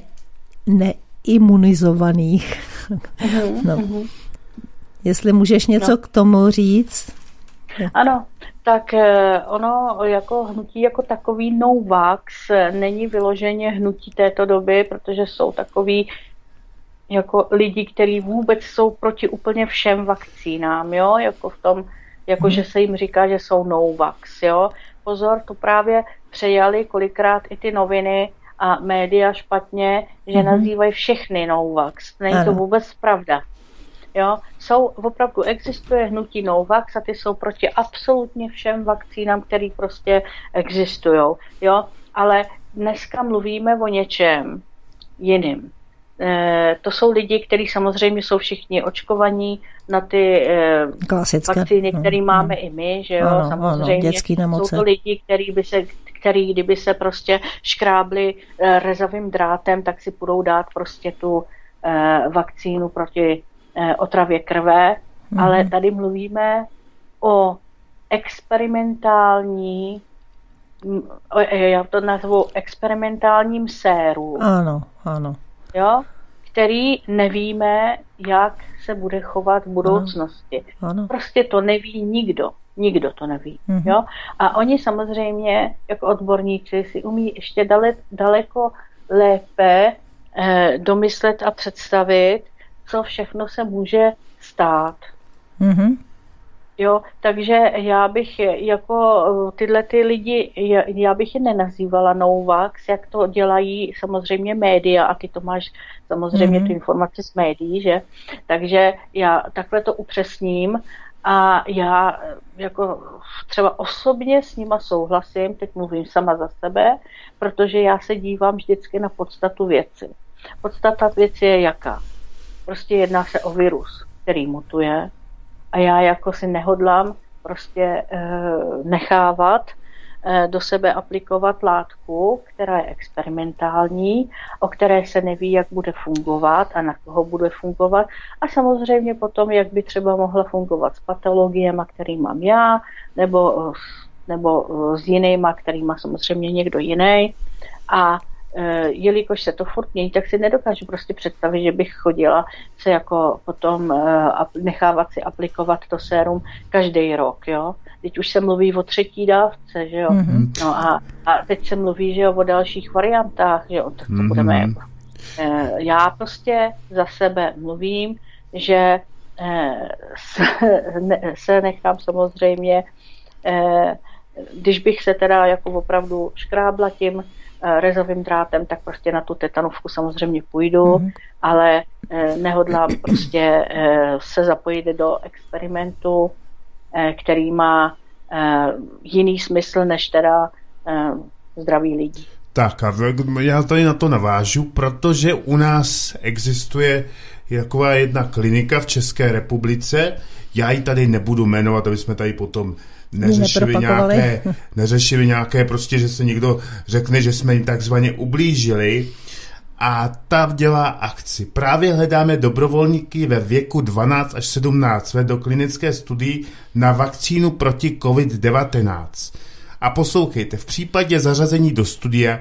neimunizovaných. No. Jestli můžeš něco k tomu říct? Ano, tak ono jako hnutí jako takový No Vax není vyloženě hnutí této doby, protože jsou takový jako lidi, kteří vůbec jsou proti úplně všem vakcínám, jo, jako v tom, jako že se jim říká, že jsou No Vax, jo. Pozor, to právě přejali kolikrát i ty noviny a média špatně, že nazývají všechny No Vax. Není to vůbec pravda. Jo? Opravdu existuje hnutí Novax a ty jsou proti absolutně všem vakcínám, které prostě existují. Jo? Ale dneska mluvíme o něčem jiným. To jsou lidi, kteří samozřejmě jsou všichni očkovaní na ty vakcíny, které máme i my, že jo, samozřejmě. Jsou to lidi, který kdyby se prostě škrábli rezavým drátem, tak si budou dát prostě tu vakcínu proti otravě krve, ale tady mluvíme o experimentální, já to nazvu experimentálním séru. Ano. Jo? Který nevíme, jak se bude chovat v budoucnosti. Ano. Prostě to neví nikdo. Nikdo to neví. Jo? A oni samozřejmě, jako odborníci, si umí ještě daleko lépe domyslet a představit, co všechno se může stát. Jo, takže já bych jako tyhle ty lidi, já bych je nenazývala Novax, jak to dělají samozřejmě média a ty to máš samozřejmě tu informaci z médií, že? Takže já takhle to upřesním a já jako třeba osobně s nima souhlasím, teď mluvím sama za sebe, protože já se dívám vždycky na podstatu věci. Podstata věci je jaká? Prostě jedná se o virus, který mutuje, a já jako si nehodlám prostě nechávat do sebe aplikovat látku, která je experimentální, o které se neví, jak bude fungovat a na koho bude fungovat. A samozřejmě potom, jak by třeba mohla fungovat s patologiemi, který mám já, nebo s jinýma, který má samozřejmě někdo jiný. A jelikož se to furt mění, tak si nedokážu prostě představit, že bych chodila se jako potom nechávat si aplikovat to sérum každý rok, jo. Teď už se mluví o 3. dávce, že jo. No a teď se mluví, že jo, o dalších variantách, že jo, tak to budeme jako. Já prostě za sebe mluvím, že se nechám samozřejmě, když bych se teda jako opravdu škrábla tím rezovým drátem, tak prostě na tu tetanovku samozřejmě půjdu, ale nehodlám prostě se zapojit do experimentu, který má jiný smysl než teda zdraví lidí. Tak a já tady na to navážu, protože u nás existuje taková jedna klinika v České republice, já ji tady nebudu jmenovat, aby jsme tady potom neřešili nějaké prostě, že se někdo řekne, že jsme jim takzvaně ublížili, a ta dělá akci. Právě hledáme dobrovolníky ve věku 12 až 17 let do klinické studii na vakcínu proti COVID-19. A poslouchejte, v případě zařazení do studia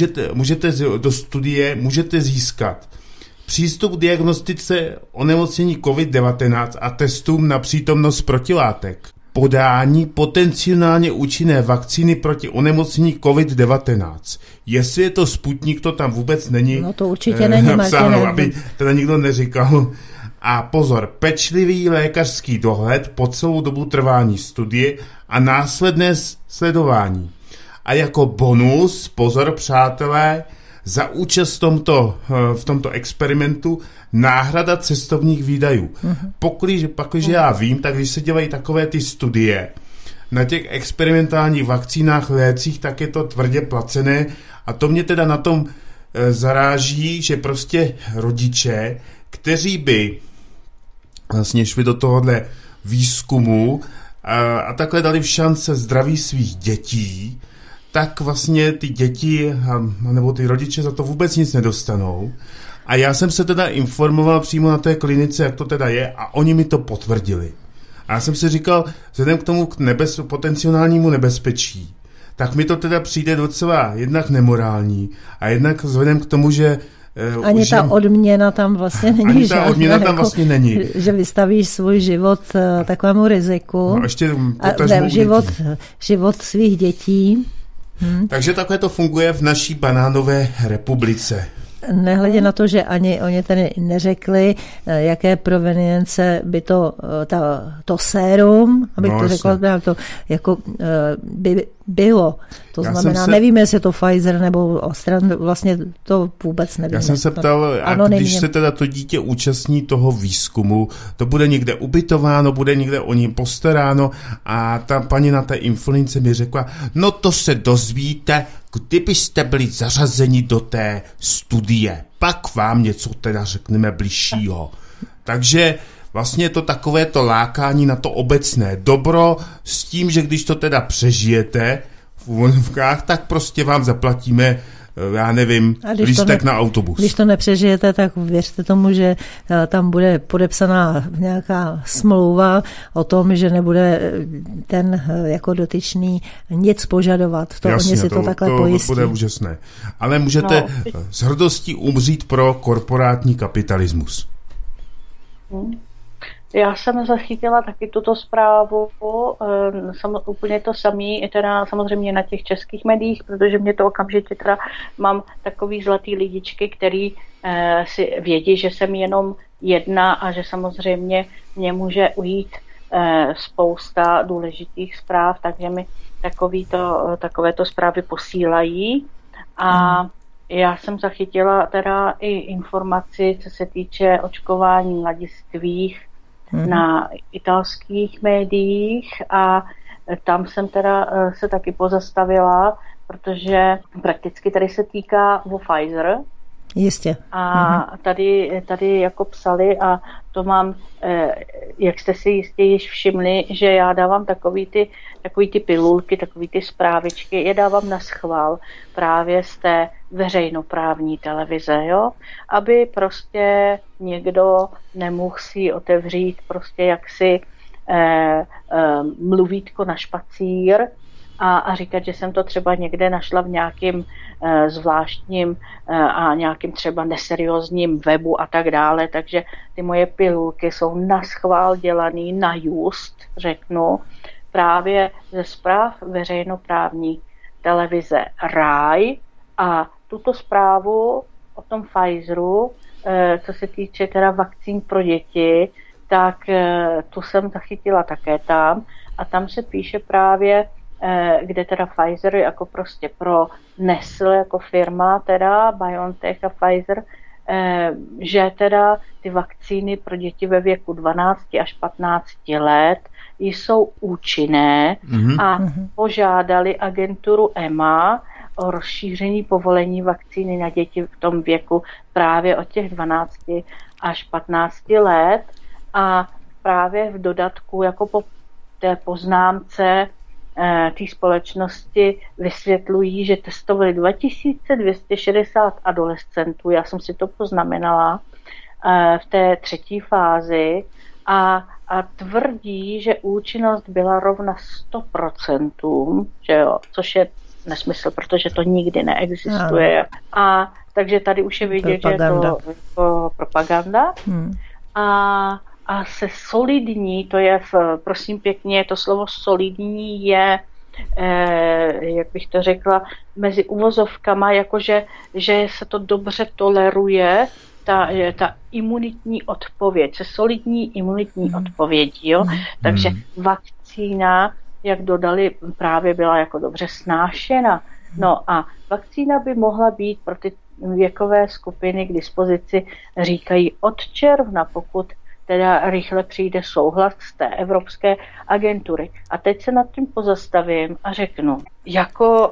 můžete získat přístup k diagnostice onemocnění COVID-19 a testům na přítomnost protilátek. Podání potenciálně účinné vakcíny proti onemocnění COVID-19. Jestli je to Sputnik, to tam vůbec není. No to určitě není, napsáno, aby teda nikdo neříkal. A pozor, pečlivý lékařský dohled po celou dobu trvání studie a následné sledování. A jako bonus, pozor přátelé, za účast v tomto experimentu náhrada cestovních výdajů. Pakliže já vím, tak když se dělají takové ty studie na těch experimentálních vakcínách, lécích, tak je to tvrdě placené a to mě teda na tom zaráží, že prostě rodiče, kteří by vlastně šli do tohohle výzkumu a takhle dali v šance zdraví svých dětí, tak vlastně ty děti nebo ty rodiče za to vůbec nic nedostanou. A já jsem se teda informoval přímo na té klinice, jak to teda je, a oni mi to potvrdili. A já jsem si říkal, vzhledem k tomu potenciálnímu nebezpečí, tak mi to teda přijde docela jednak nemorální a jednak vzhledem k tomu, že ani ta odměna tam vlastně není. Ani ta odměna tam vlastně není. Že vystavíš svůj život takovému riziku. No, ještě život svých dětí. Takže takhle to funguje v naší banánové republice. Nehledě na to, že ani oni tady neřekli, jaké provenience by to sérum, abych to řekla, to jako by bylo. To znamená, nevíme, jestli je to Pfizer nebo vlastně to vůbec nevíme. Já jsem se ptal, a když se teda to dítě účastní toho výzkumu, to bude někde ubytováno, bude někde o ní postaráno a ta paní na té infolince mi řekla, no to se dozvíte, kdybyste byli zařazeni do té studie. Pak vám něco teda řekneme bližšího. Takže vlastně je to takové to lákání na to obecné dobro s tím, že když to teda přežijete v úvodovkách, tak prostě vám zaplatíme, já nevím, lístek na autobus. Když to nepřežijete, tak věřte tomu, že tam bude podepsaná nějaká smlouva o tom, že nebude ten jako dotyčný nic požadovat. To jasně, oni si to takhle pojistí. To bude úžasné. Ale můžete s hrdostí umřít pro korporátní kapitalismus. Já jsem zachytila taky tuto zprávu, úplně to samý, teda samozřejmě na těch českých médiích, protože mě to okamžitě teda mám takový zlatý lidičky, který si vědí, že jsem jenom jedna a že samozřejmě mě může ujít spousta důležitých zpráv, takže mi takovéto zprávy posílají a já jsem zachytila teda i informaci, co se týče očkování mladistvých na italských médiích a tam jsem teda se taky pozastavila, protože prakticky tady se týká o Pfizer. Jistě. A tady jako psali a to mám, jak jste si jistě již všimli, že já dávám takový ty pilulky, takový ty zprávičky, je dávám na schvál právě z té veřejnoprávní televize, jo? Aby prostě někdo nemohl si otevřít prostě jaksi mluvítko na špacír a říkat, že jsem to třeba někde našla v nějakým zvláštním a nějakým třeba neseriózním webu a tak dále, takže ty moje pilulky jsou naschvál dělaný na just, řeknu, právě ze zpráv veřejnoprávní televize RAI a tuto zprávu o tom Pfizeru, co se týče teda vakcín pro děti, tak tu jsem zachytila také tam a tam se píše právě, kde teda Pfizer jako prostě pronesl jako firma, teda BioNTech a Pfizer, že teda ty vakcíny pro děti ve věku 12 až 15 let jsou účinné a požádali agenturu EMA o rozšíření povolení vakcíny na děti v tom věku právě od těch 12 až 15 let a právě v dodatku jako po té poznámce té společnosti vysvětlují, že testovali 2260 adolescentů, já jsem si to poznamenala, v té třetí fázi a tvrdí, že účinnost byla rovna 100%, že jo, což je nesmysl, protože to nikdy neexistuje. A takže tady už je vidět, že je to jako propaganda. A se solidní, to je, prosím pěkně, to slovo solidní je, jak bych to řekla, mezi uvozovkama, jakože že se to dobře toleruje, ta imunitní odpověď, se solidní imunitní odpovědí, jo. Takže vakcína, jak dodali, právě byla jako dobře snášena. No a vakcína by mohla být pro ty věkové skupiny k dispozici, říkají od června, pokud teda rychle přijde souhlas z té Evropské agentury. A teď se nad tím pozastavím a řeknu, jako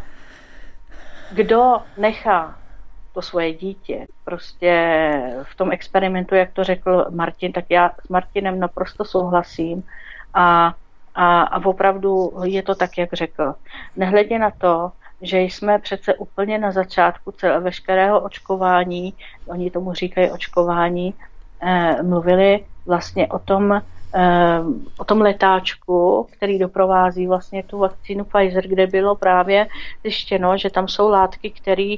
kdo nechá to svoje dítě prostě v tom experimentu, jak to řekl Martin, tak já s Martinem naprosto souhlasím a opravdu je to tak, jak řekl. Nehledě na to, že jsme přece úplně na začátku veškerého očkování, oni tomu říkají očkování, mluvili vlastně o tom letáčku, který doprovází vlastně tu vakcínu Pfizer, kde bylo právě zjištěno, že tam jsou látky,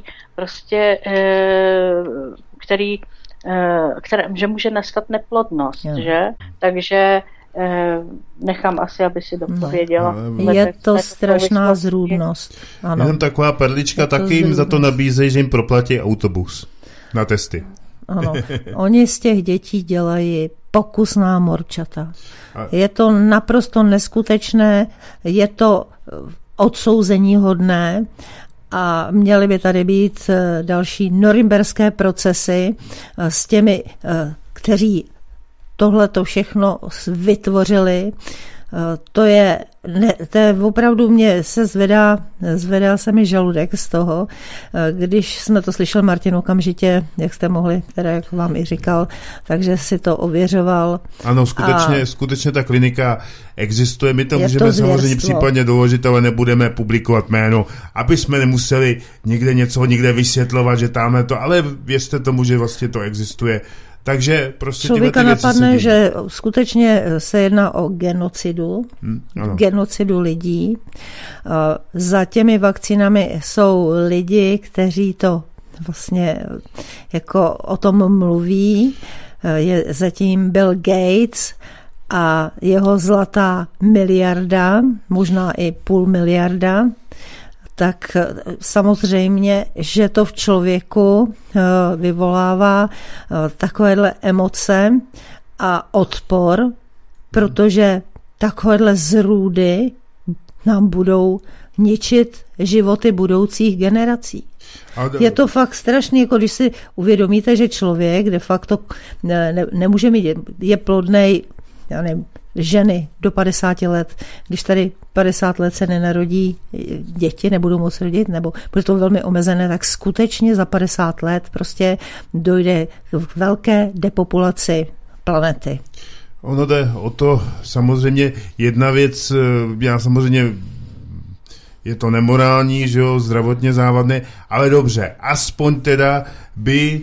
že může nastat neplodnost, že? Takže nechám asi, aby si dopověděla. Je to strašná zrůdnost. Ano. Jenom taková perlička, taky jim za to nabízejí, že jim proplatí autobus. na testy. Ano, oni z těch dětí dělají pokusná morčata. Je to naprosto neskutečné, je to odsouzeníhodné a měly by tady být další norimberské procesy s těmi, kteří tohleto všechno vytvořili. To je opravdu mě se zvedá se mi žaludek z toho, když jsme to slyšeli Martin okamžitě, jak jste mohli, teda jak vám i říkal, takže si to ověřoval. Ano, skutečně ta klinika existuje, my to můžeme samozřejmě případně doložit, ale nebudeme publikovat jméno, aby jsme nemuseli někde vysvětlovat, že tamhle to, ale věřte tomu, že vlastně to existuje. Takže prostě člověka napadne, že skutečně se jedná o genocidu lidí. Za těmi vakcínami jsou lidi, kteří to vlastně jako o tom mluví. Je zatím Bill Gates a jeho zlatá miliarda, možná i 500 miliardy. Tak samozřejmě, že to v člověku vyvolává takovéhle emoce a odpor, protože takovéhle zrůdy nám budou ničit životy budoucích generací. Je to fakt strašný, jako když si uvědomíte, že člověk de facto nemůže mít, je plodnej, já nevím, ženy do 50 let, když tady 50 let se nenarodí děti, nebudou moc rodit, nebo bude to velmi omezené, tak skutečně za 50 let prostě dojde k velké depopulaci planety. Ono jde o to, samozřejmě jedna věc, já samozřejmě je to nemorální, že jo, zdravotně závadné, ale dobře, aspoň teda by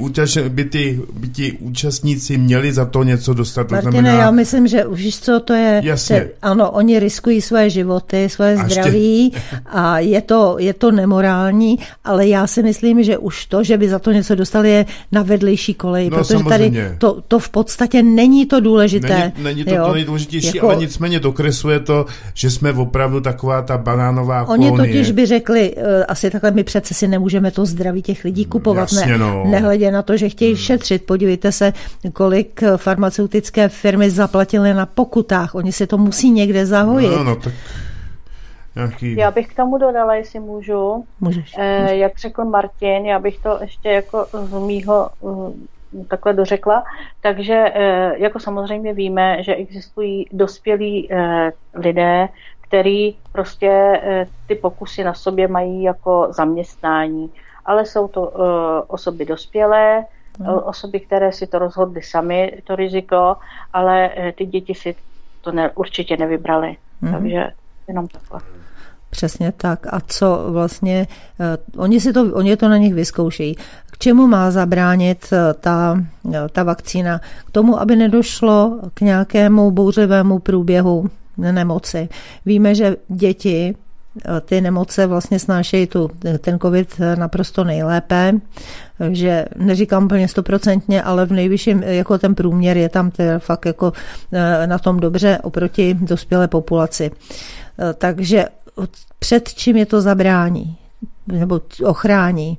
ti účastníci měli za to něco dostat. Martine, já myslím, že už co to je, ano, oni riskují své životy, své zdraví a je to nemorální, ale já si myslím, že už to, že by za to něco dostali, je na vedlejší koleji, protože samozřejmě. Tady to v podstatě není to důležité. Není to nejdůležitější, ale nicméně dokresluje to, že jsme opravdu taková ta banánová kolonie. Oni totiž by řekli, asi takhle my přece si nemůžeme to zdraví těch lidí kupovat, nehledě na to, že chtějí šetřit. Podívejte se, kolik farmaceutické firmy zaplatily na pokutách. Oni si to musí někde zahojit. No, tak nějaký... Já bych k tomu dodala, jestli můžu. Můžeš. Jak řekl Martin, já bych to ještě jako z mýho takhle dořekla. Takže jako samozřejmě víme, že existují dospělí lidé, který prostě ty pokusy na sobě mají jako zaměstnání. Ale jsou to osoby dospělé, osoby, které si to rozhodly sami, to riziko, ale ty děti si to určitě nevybrali. Takže jenom takhle. Přesně tak. A co vlastně, oni to na nich vyzkoušejí. K čemu má zabránit ta vakcína? K tomu, aby nedošlo k nějakému bouřlivému průběhu nemoci. Víme, že děti ty nemoce vlastně snášejí ten covid naprosto nejlépe, že neříkám úplně 100%, ale v nejvyšším, jako ten průměr je tam fakt jako na tom dobře oproti dospělé populaci. Takže před čím je to zabrání? Nebo ochrání?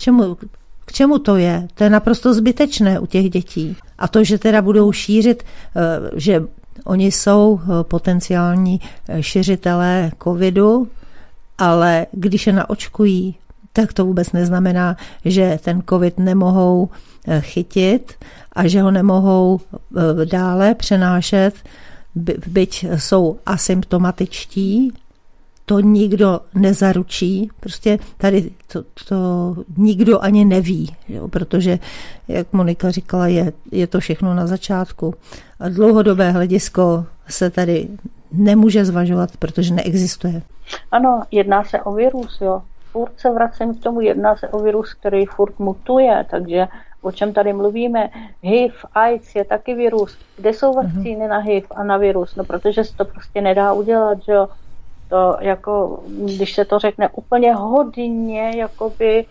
K čemu to je? To je naprosto zbytečné u těch dětí. A to, že teda budou šířit, že oni jsou potenciální šiřitelé covidu, ale když je naočkují, tak to vůbec neznamená, že ten covid nemohou chytit a že ho nemohou dále přenášet, byť jsou asymptomatičtí, to nikdo nezaručí. Prostě tady to nikdo ani neví, jo, protože, jak Monika říkala, je to všechno na začátku. A dlouhodobé hledisko se tady nemůže zvažovat, protože neexistuje. Ano, jedná se o virus, jo. Furt se vracím k tomu, jedná se o virus, který furt mutuje, takže o čem tady mluvíme? HIV, AIDS je taky virus. Kde jsou vakcíny na HIV a na virus? No, protože se to prostě nedá udělat, že jo. To jako, když se to řekne úplně hodně, jakoby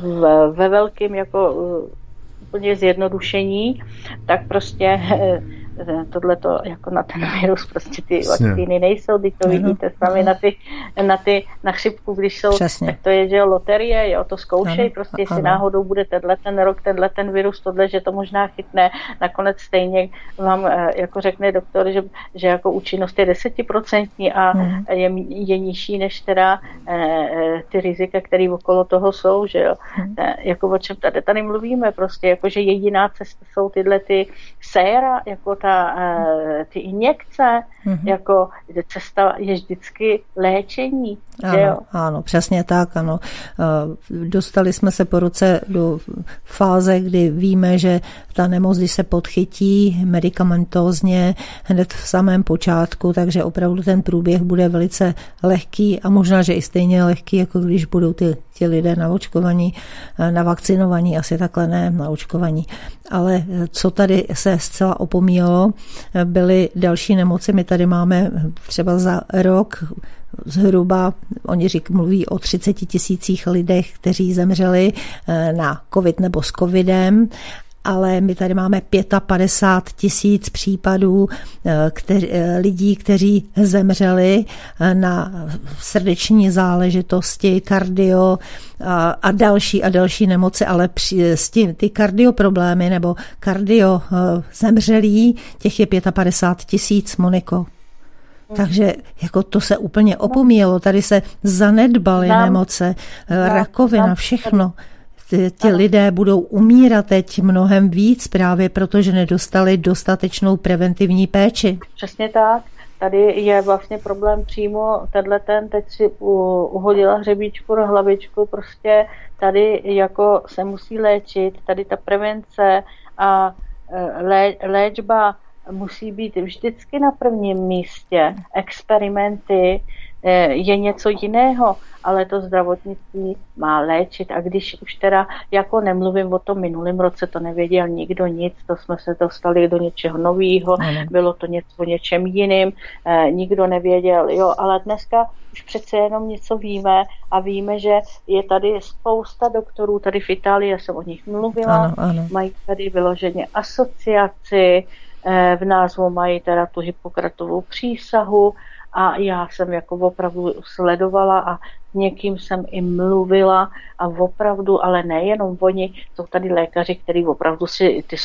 ve velkým jako úplně zjednodušení, tak prostě tohleto jako na ten virus, prostě ty vakcíny nejsou, teď to vidíte sami na chřipku, když jsou, tak to je, že loterie, jo, to zkoušej, prostě jestli náhodou bude ten rok, ten virus, tohle, že to možná chytne, nakonec stejně vám jako řekne doktor, že jako účinnost je 10% a je nižší než teda ty rizika, které okolo toho jsou, že jo. Jako o čem tady mluvíme, prostě, jako že jediná cesta jsou tyhle ty séra, jako ty injekce, jako cesta je vždycky léčení. Ano, přesně tak, ano. Dostali jsme se po roce do fáze, kdy víme, že ta nemoc, když se podchytí medikamentózně hned v samém počátku, takže opravdu ten průběh bude velice lehký a možná, že i stejně lehký, jako když budou ti lidé naočkovaní, navakcinovaní, asi takhle ne, naočkovaní. Ale co tady se zcela opomíjelo, byly další nemoci. My tady máme třeba za rok zhruba, oni mluví o 30 000 lidech, kteří zemřeli na covid nebo s covidem, ale my tady máme 55 000 případů lidí, kteří zemřeli na srdeční záležitosti, kardio a další nemoci, ale s tím ty kardioproblémy nebo kardio zemřelí, těch je 55 000, Moniko. Takže jako to se úplně opomíjelo, tady se zanedbaly nemoce, rakovina, všechno. Ti lidé budou umírat teď mnohem víc právě protože nedostali dostatečnou preventivní péči. Přesně tak. Tady je vlastně problém přímo teď si uhodila hřebíčku na hlavičku, prostě tady jako se musí léčit, tady ta prevence a léčba musí být vždycky na prvním místě. Experimenty je něco jiného, ale to zdravotnictví má léčit. A když už teda, jako nemluvím o tom minulém roce, to nevěděl nikdo nic, to jsme se dostali do něčeho nového, bylo to něco o něčem jiným, nikdo nevěděl, jo, ale dneska už přece jenom něco víme a víme, že je tady spousta doktorů, tady v Itálii, já jsem o nich mluvila, mají tady vyloženě asociaci, v názvu mají teda tu Hippokratovou přísahu a já jsem jako opravdu sledovala a s někým jsem i mluvila a opravdu, ale nejenom oni, jsou tady lékaři, kteří opravdu si ty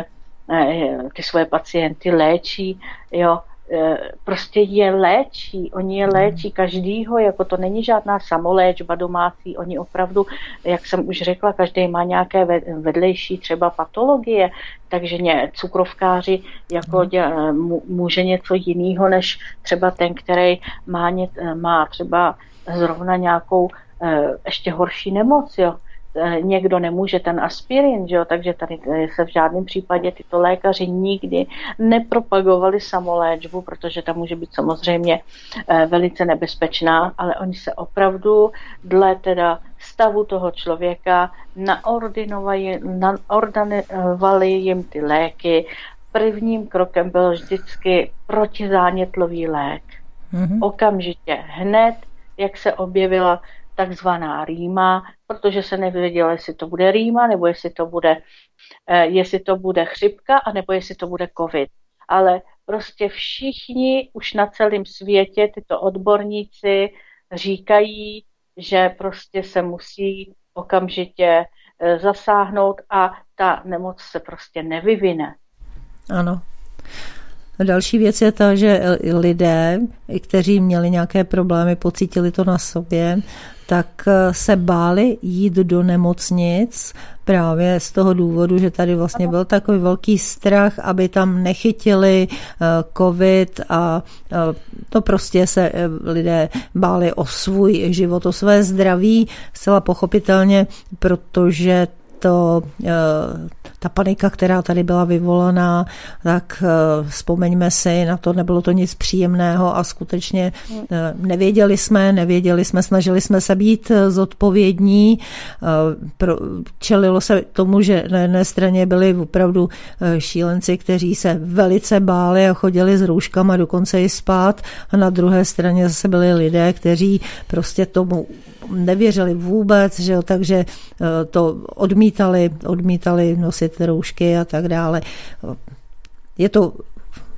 svoje pacienty léčí, jo, prostě oni je léčí každýho, jako to není žádná samoléčba domácí, oni opravdu, jak jsem už řekla, každý má nějaké vedlejší třeba patologie, takže cukrovkáři jako může něco jiného, než třeba ten, který má třeba zrovna nějakou ještě horší nemoc, jo. Někdo nemůže ten aspirin, že jo? Takže tady se v žádném případě tyto lékaři nikdy nepropagovali samoléčbu, protože ta může být samozřejmě velice nebezpečná, ale oni se opravdu dle teda stavu toho člověka naordinovali jim ty léky. Prvním krokem byl vždycky protizánětlový lék. Okamžitě hned, jak se objevila takzvaná rýma, protože se nevědělo, jestli to bude rýma, nebo jestli to bude chřipka, anebo jestli to bude covid. Ale prostě všichni už na celém světě, tyto odborníci říkají, že prostě se musí okamžitě zasáhnout a ta nemoc se prostě nevyvine. Ano. Další věc je ta, že lidé, kteří měli nějaké problémy, pocítili to na sobě, tak se báli jít do nemocnic právě z toho důvodu, že tady vlastně byl takový velký strach, aby tam nechytili covid a to prostě se lidé báli o svůj život, o své zdraví, zcela pochopitelně, protože ta panika, která tady byla vyvolaná, tak vzpomeňme si na to, nebylo to nic příjemného a skutečně nevěděli jsme, snažili jsme se být zodpovědní, čelilo se tomu, že na jedné straně byli opravdu šílenci, kteří se velice báli a chodili s rouškama dokonce i spát a na druhé straně zase byli lidé, kteří prostě tomu nevěřili vůbec, že jo, takže to odmítali nosit roušky a tak dále. Je to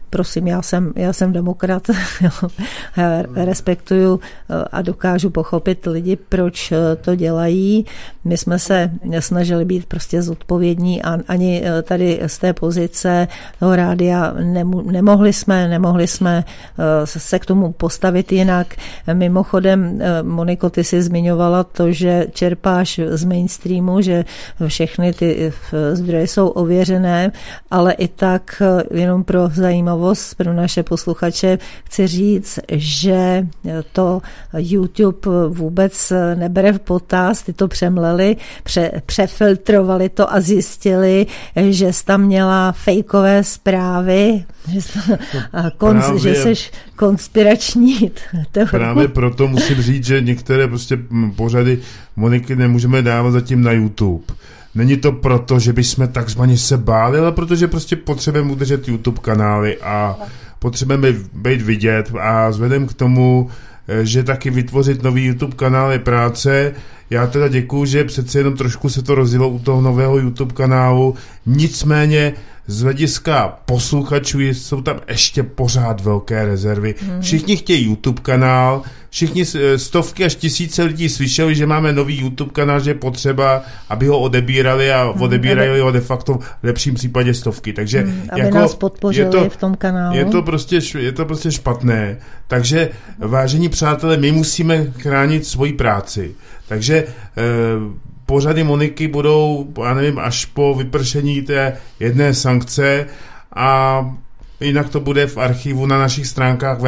prosím, já jsem demokrat, respektuju a dokážu pochopit lidi, proč to dělají. My jsme se snažili být prostě zodpovědní a ani tady z té pozice toho rádia nemohli jsme se k tomu postavit jinak. Mimochodem, Moniko, ty jsi zmiňovala to, že čerpáš z mainstreamu, že všechny ty zdroje jsou ověřené, ale i tak jenom pro zajímavost, pro naše posluchače chci říct, že to YouTube vůbec nebere v potaz, ty to přemleli, přefiltrovali to a zjistili, že jsi tam měla fejkové zprávy, že jsi konspirační. Právě proto musím říct, že některé prostě pořady Moniky nemůžeme dávat zatím na YouTube. Není to proto, že bychom takzvaně se báli, ale protože prostě potřebujeme udržet YouTube kanály a potřebujeme být vidět a vzhledem k tomu, že taky vytvořit nový YouTube kanál je práce. Já teda děkuju, že přece jenom trošku se to rozjelo u toho nového YouTube kanálu, nicméně z hlediska posluchačů jsou tam ještě pořád velké rezervy. Všichni chtějí YouTube kanál, všichni stovky až tisíce lidí slyšeli, že máme nový YouTube kanál, že je potřeba, aby ho odebírali a odebírali ho de facto v lepším případě stovky. Takže aby jako nás podpořili v tom kanálu. Je to prostě špatné. Takže, vážení přátelé, my musíme chránit svoji práci. Takže pořady Moniky budou, já nevím, až po vypršení té jedné sankce a jinak to bude v archivu na našich stránkách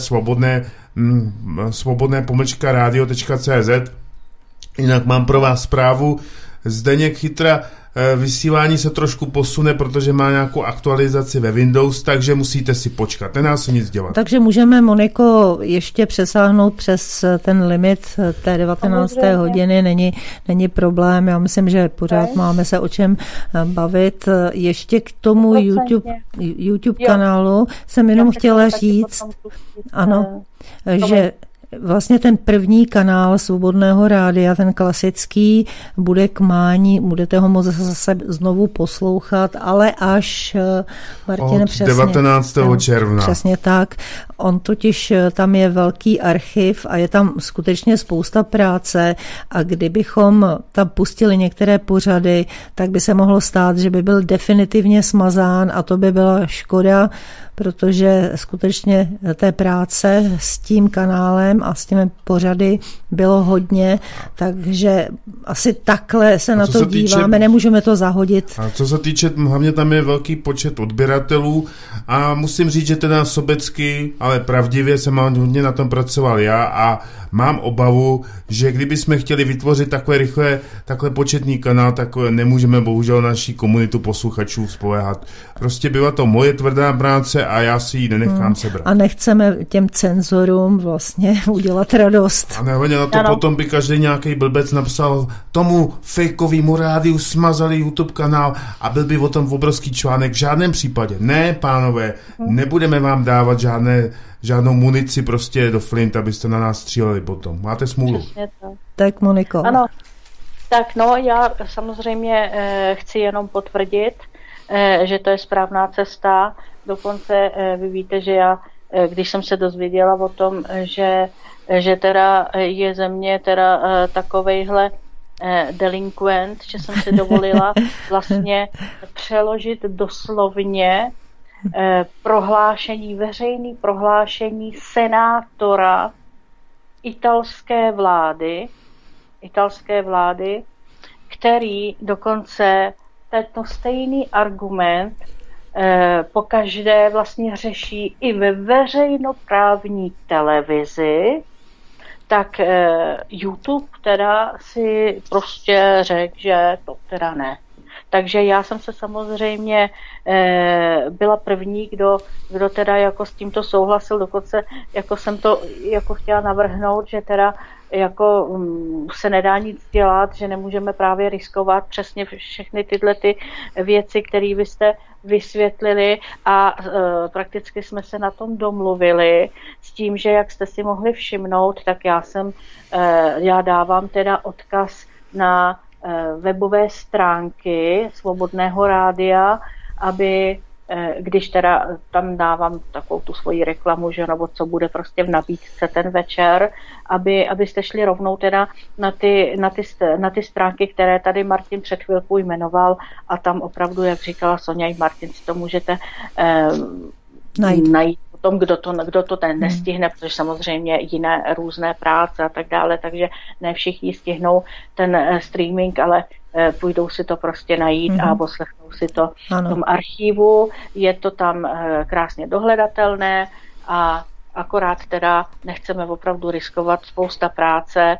www.svobodné-radio.cz. Jinak mám pro vás zprávu. Zdeněk Chytra vysílání se trošku posune, protože má nějakou aktualizaci ve Windows, takže musíte si počkat. Nedá se nic dělat. Takže můžeme, Moniko, ještě přesáhnout přes ten limit té 19. hodiny. Není problém. Já myslím, že pořád máme se o čem bavit. Ještě k tomu YouTube kanálu jsem jenom chtěla říct, ano, že vlastně ten první kanál Svobodného rádia, ten klasický, bude k mání, budete ho moct zase znovu poslouchat, ale až, Martine, přesně. 19. června. Přesně tak. On totiž, tam je velký archiv a je tam skutečně spousta práce a kdybychom tam pustili některé pořady, tak by se mohlo stát, že by byl definitivně smazán a to by byla škoda, protože skutečně té práce s tím kanálem a s těmi pořady bylo hodně, takže asi takhle se na to díváme, nemůžeme to zahodit. A co se týče, hlavně tam je velký počet odběratelů a musím říct, že teda sobecky, ale pravdivě jsem hodně na tom pracoval já a mám obavu, že kdybychom chtěli vytvořit takhle početný kanál, tak nemůžeme bohužel naší komunitu posluchačů spoléhat. Prostě byla to moje tvrdá práce a já si ji nenechám sebrat. A nechceme těm cenzorům vlastně udělat radost. A nehledě na to potom by každý nějaký blbec napsal tomu fejkovému rádiu smazali YouTube kanál a byl by o tom obrovský článek. V žádném případě. Ne, pánové, nebudeme vám dávat žádnou munici prostě do flint, abyste na nás stříleli potom. Máte smůlu. Tak, Moniko. Ano. Tak no, já samozřejmě chci jenom potvrdit, že to je správná cesta. Dokonce vy víte, že já, když jsem se dozvěděla o tom, že teda je země teda takovejhle delinquent, že jsem si dovolila vlastně přeložit doslovně veřejné prohlášení senátora italské vlády, který dokonce tento stejný argument pokaždé vlastně řeší i ve veřejnoprávní televizi, tak YouTube teda si prostě řekl, že to teda ne. Takže já jsem se samozřejmě byla první, kdo teda jako s tímto souhlasil, dokonce jako jsem to jako chtěla navrhnout, že teda jako se nedá nic dělat, že nemůžeme právě riskovat přesně všechny tyhle ty věci, které vy jste vysvětlili a prakticky jsme se na tom domluvili s tím, že jak jste si mohli všimnout, tak já dávám teda odkaz na webové stránky Svobodného rádia, aby když teda tam dávám takovou tu svoji reklamu, že nebo co bude prostě v nabídce ten večer, abyste šli rovnou teda na ty stránky, které tady Martin před chvilkou jmenoval, a tam opravdu, jak říkala Sonja i Martin, si to můžete najít o tom, kdo to ten nestihne, protože samozřejmě jiné různé práce a tak dále, takže ne všichni stihnou ten streaming, ale půjdou si to prostě najít a poslechnou si to v tom archivu. Je to tam krásně dohledatelné a akorát teda nechceme opravdu riskovat spousta práce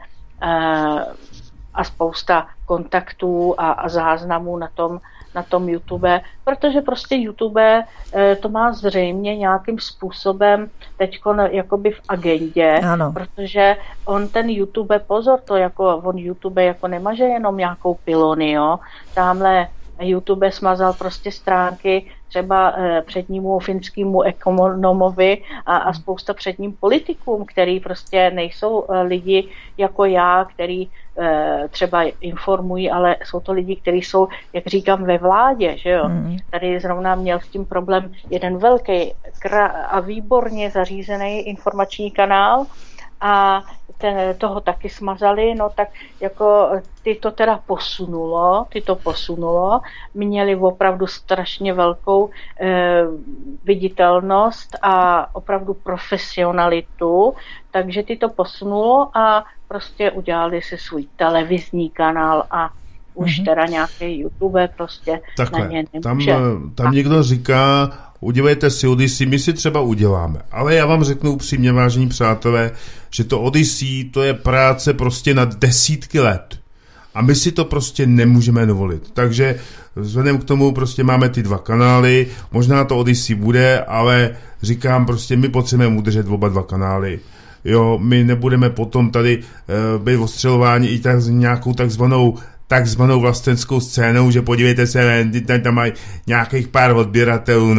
a spousta kontaktů a záznamů na tom YouTube, protože prostě YouTube to má zřejmě nějakým způsobem teďko jakoby v agendě, protože on ten YouTube, pozor, on YouTube jako nemaže jenom nějakou pilony, jo, tamhle YouTube smazal prostě stránky třeba přednímu finskému ekonomovi a spousta předním politikům, který prostě nejsou lidi jako já, který třeba informují, ale jsou to lidi, kteří jsou, jak říkám, ve vládě, že jo. Tady zrovna měl s tím problém jeden velký a výborně zařízený informační kanál, a toho taky smazali, no tak jako ty to teda posunulo, měli opravdu strašně velkou viditelnost a opravdu profesionalitu, takže ty to posunulo a prostě udělali si svůj televizní kanál a už teda nějaký YouTube prostě takhle, na ně nemůže. Tam někdo říká, udělejte si Odyssey, my si třeba uděláme. Ale já vám řeknu upřímně, vážení přátelé, že to Odyssey, to je práce prostě na desítky let. A my si to prostě nemůžeme dovolit. Takže vzhledem k tomu prostě máme ty 2 kanály, možná to Odyssey bude, ale říkám prostě, my potřebujeme udržet oba 2 kanály. Jo, my nebudeme potom tady být ostřelováni i tak nějakou takzvanou vlastenskou scénou, že podívejte se, tam mají nějakých pár odběratelů, no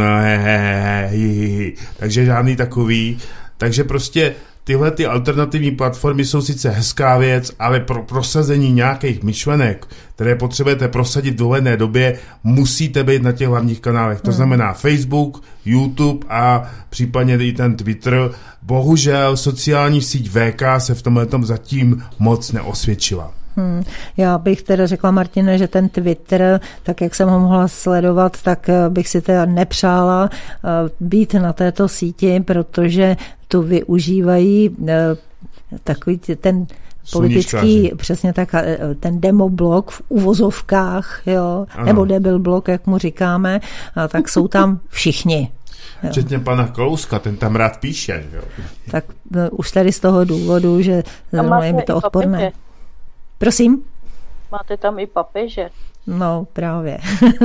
takže žádný takový. Takže prostě tyhle ty alternativní platformy jsou sice hezká věc, ale pro prosazení nějakých myšlenek, které potřebujete prosadit v dohledné době, musíte být na těch hlavních kanálech. To znamená Facebook, YouTube a případně i ten Twitter. Bohužel sociální síť VK se v tomhletom zatím moc neosvědčila. Já bych teda řekla, Martine, že ten Twitter, tak jak jsem ho mohla sledovat, tak bych si teda nepřála být na této síti, protože tu využívají takový ten politický, přesně tak, ten demoblok v uvozovkách, jo, nebo debil blok, jak mu říkáme, tak jsou tam všichni. Včetně pana Kalouska, ten tam rád píše. Jo. Tak už tady z toho důvodu, že je mi to odporné. Prosím? Máte tam i papeže. No, právě.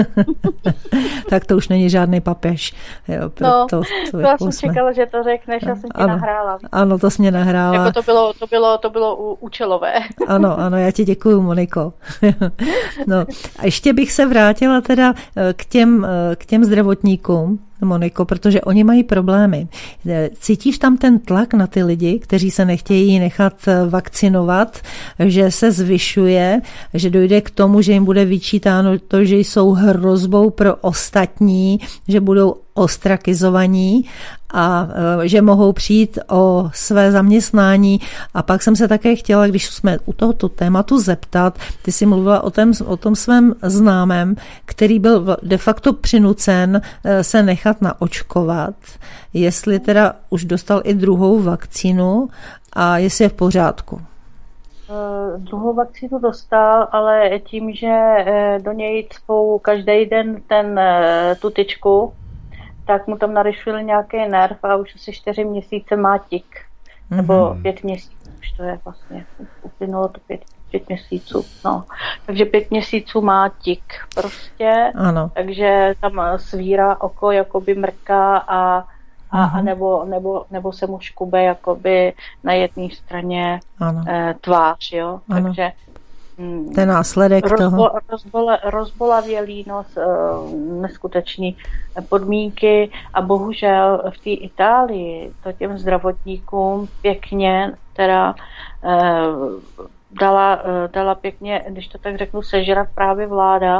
Tak to už není žádný papež. Jo, já jsem čekala, že to řekneš, já jsem ti nahrála. Ano, to jsi mě nahrála. Jako to bylo účelové. Ano, já ti děkuju, Moniko. No, a ještě bych se vrátila teda k těm zdravotníkům, Moniko, protože oni mají problémy. Cítíš tam ten tlak na ty lidi, kteří se nechtějí nechat vakcinovat, že se zvyšuje, že dojde k tomu, že jim bude vyčítáno to, že jsou hrozbou pro ostatní, že budou ostrakizovaní a že mohou přijít o své zaměstnání. A pak jsem se také chtěla, když jsme u tohoto tématu zeptat, ty jsi mluvila o tom svém známém, který byl de facto přinucen se nechat naočkovat, jestli teda už dostal i druhou vakcínu a jestli je v pořádku. Druhou vakcínu dostal, ale tím, že do něj cpou každý den tu tyčku, tak mu tam naryšili nějaký nerv a už asi 4 měsíce má tik. Nebo 5 měsíců, už to je vlastně, uplynulo to 5 měsíců. No. Takže 5 měsíců má tik prostě, ano. Takže tam svírá oko, jakoby mrká a nebo se mu škube jakoby na jedné straně tvář, jo. Ano. Takže ten následek toho. Rozbolavě línos, neskutečný podmínky a bohužel v té Itálii to těm zdravotníkům pěkně teda dala pěkně, když to tak řeknu, sežrat právě vláda,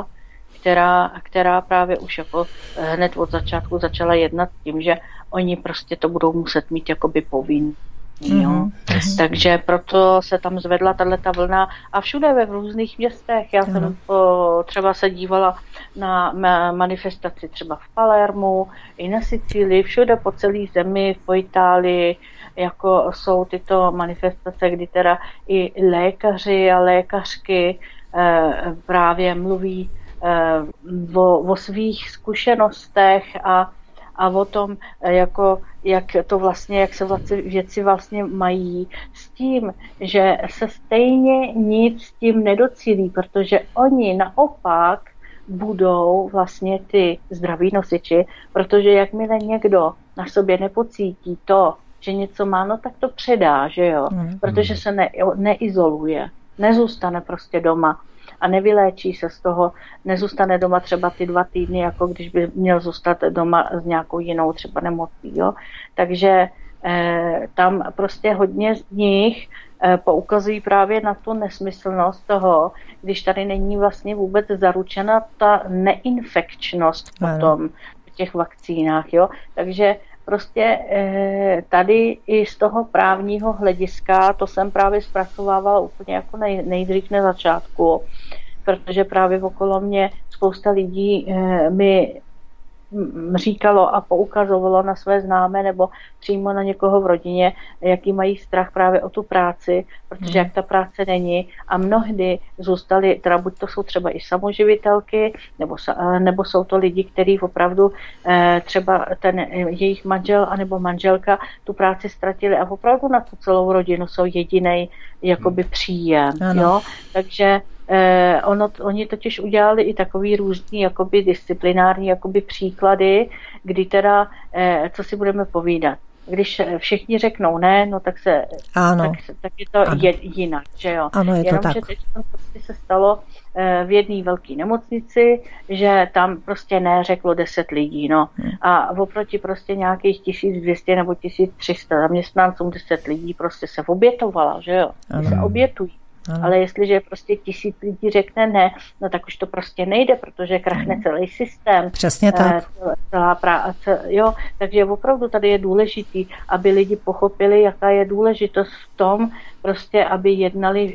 která právě už jako hned od začátku začala jednat tím, že oni prostě to budou muset mít jakoby povinný. Jo. Takže proto se tam zvedla tato vlna a všude v různých městech. Já jsem třeba se dívala na manifestaci třeba v Palermu, i na Sicílii, všude po celé zemi, po Itálii, jako jsou tyto manifestace, kdy teda i lékaři a lékařky právě mluví o svých zkušenostech a o tom, jako, jak se věci vlastně mají, s tím, že se stejně nic s tím nedocílí, protože oni naopak budou vlastně ty zdraví nosiči, protože jakmile někdo na sobě nepocítí to, že něco má, no tak to předá, že jo, protože se neizoluje, nezůstane prostě doma a nevyléčí se z toho, nezůstane doma třeba ty 2 týdny, jako když by měl zůstat doma s nějakou jinou třeba nemocí, jo. Takže tam prostě hodně z nich poukazují právě na tu nesmyslnost toho, když tady není vlastně vůbec zaručena ta neinfekčnost potom v těch vakcínách, jo. Takže prostě tady i z toho právního hlediska, to jsem právě zpracovávala úplně jako nejdřív na začátku, protože právě okolo mě spousta lidí mi říkalo a poukazovalo na své známé nebo přímo na někoho v rodině, jaký mají strach právě o tu práci, protože jak ta práce není a mnohdy zůstali, teda buď to jsou třeba i samoživitelky, nebo jsou to lidi, kteří opravdu třeba ten jejich manžel anebo manželka tu práci ztratili a opravdu na tu celou rodinu jsou jedinej jakoby příjem. Jo? Takže oni totiž udělali i takový různý jakoby disciplinární jakoby příklady, kdy teda, co si budeme povídat. Když všichni řeknou ne, no tak je to jinak, že jo. Ano, je to jenom, tak. že teď prostě se stalo v jedné velké nemocnici, že tam prostě ne řeklo 10 lidí, no. A oproti prostě nějakých 1200 nebo 1300 zaměstnancům 10 lidí prostě se obětovala, že jo. Se obětují. Ano. Ale jestliže prostě 1000 lidí řekne ne, no tak už to prostě nejde, protože krachne celý systém. Přesně tak. Celá práce, jo. Takže opravdu tady je důležitý, aby lidi pochopili, jaká je důležitost v tom, prostě, aby jednali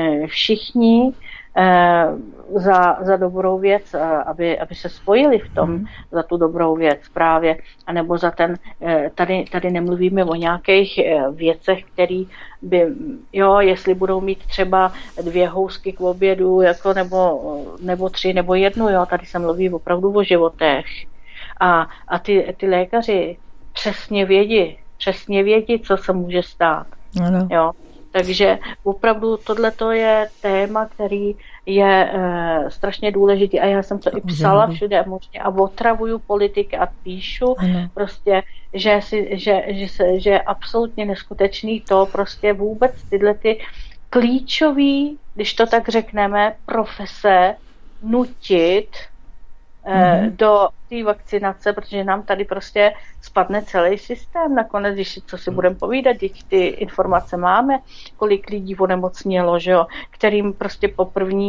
všichni za dobrou věc, aby se spojili v tom za tu dobrou věc právě, anebo za ten, tady nemluvíme o nějakých věcech, který by, jo, jestli budou mít třeba 2 housky k obědu, jako nebo 3 nebo 1, jo, tady se mluví opravdu o životech. A ty lékaři přesně vědí, co se může stát. Ano. Jo. Takže opravdu tohleto je téma, který je strašně důležitý a já jsem to i psala všude možně a otravuju politiky a píšu prostě, že je absolutně neskutečný to prostě vůbec tyhle ty klíčový, když to tak řekneme, profese nutit do té vakcinace, protože nám tady prostě spadne celý systém. Nakonec, co si budeme povídat, ty informace máme, kolik lidí onemocnělo, že jo, kterým prostě po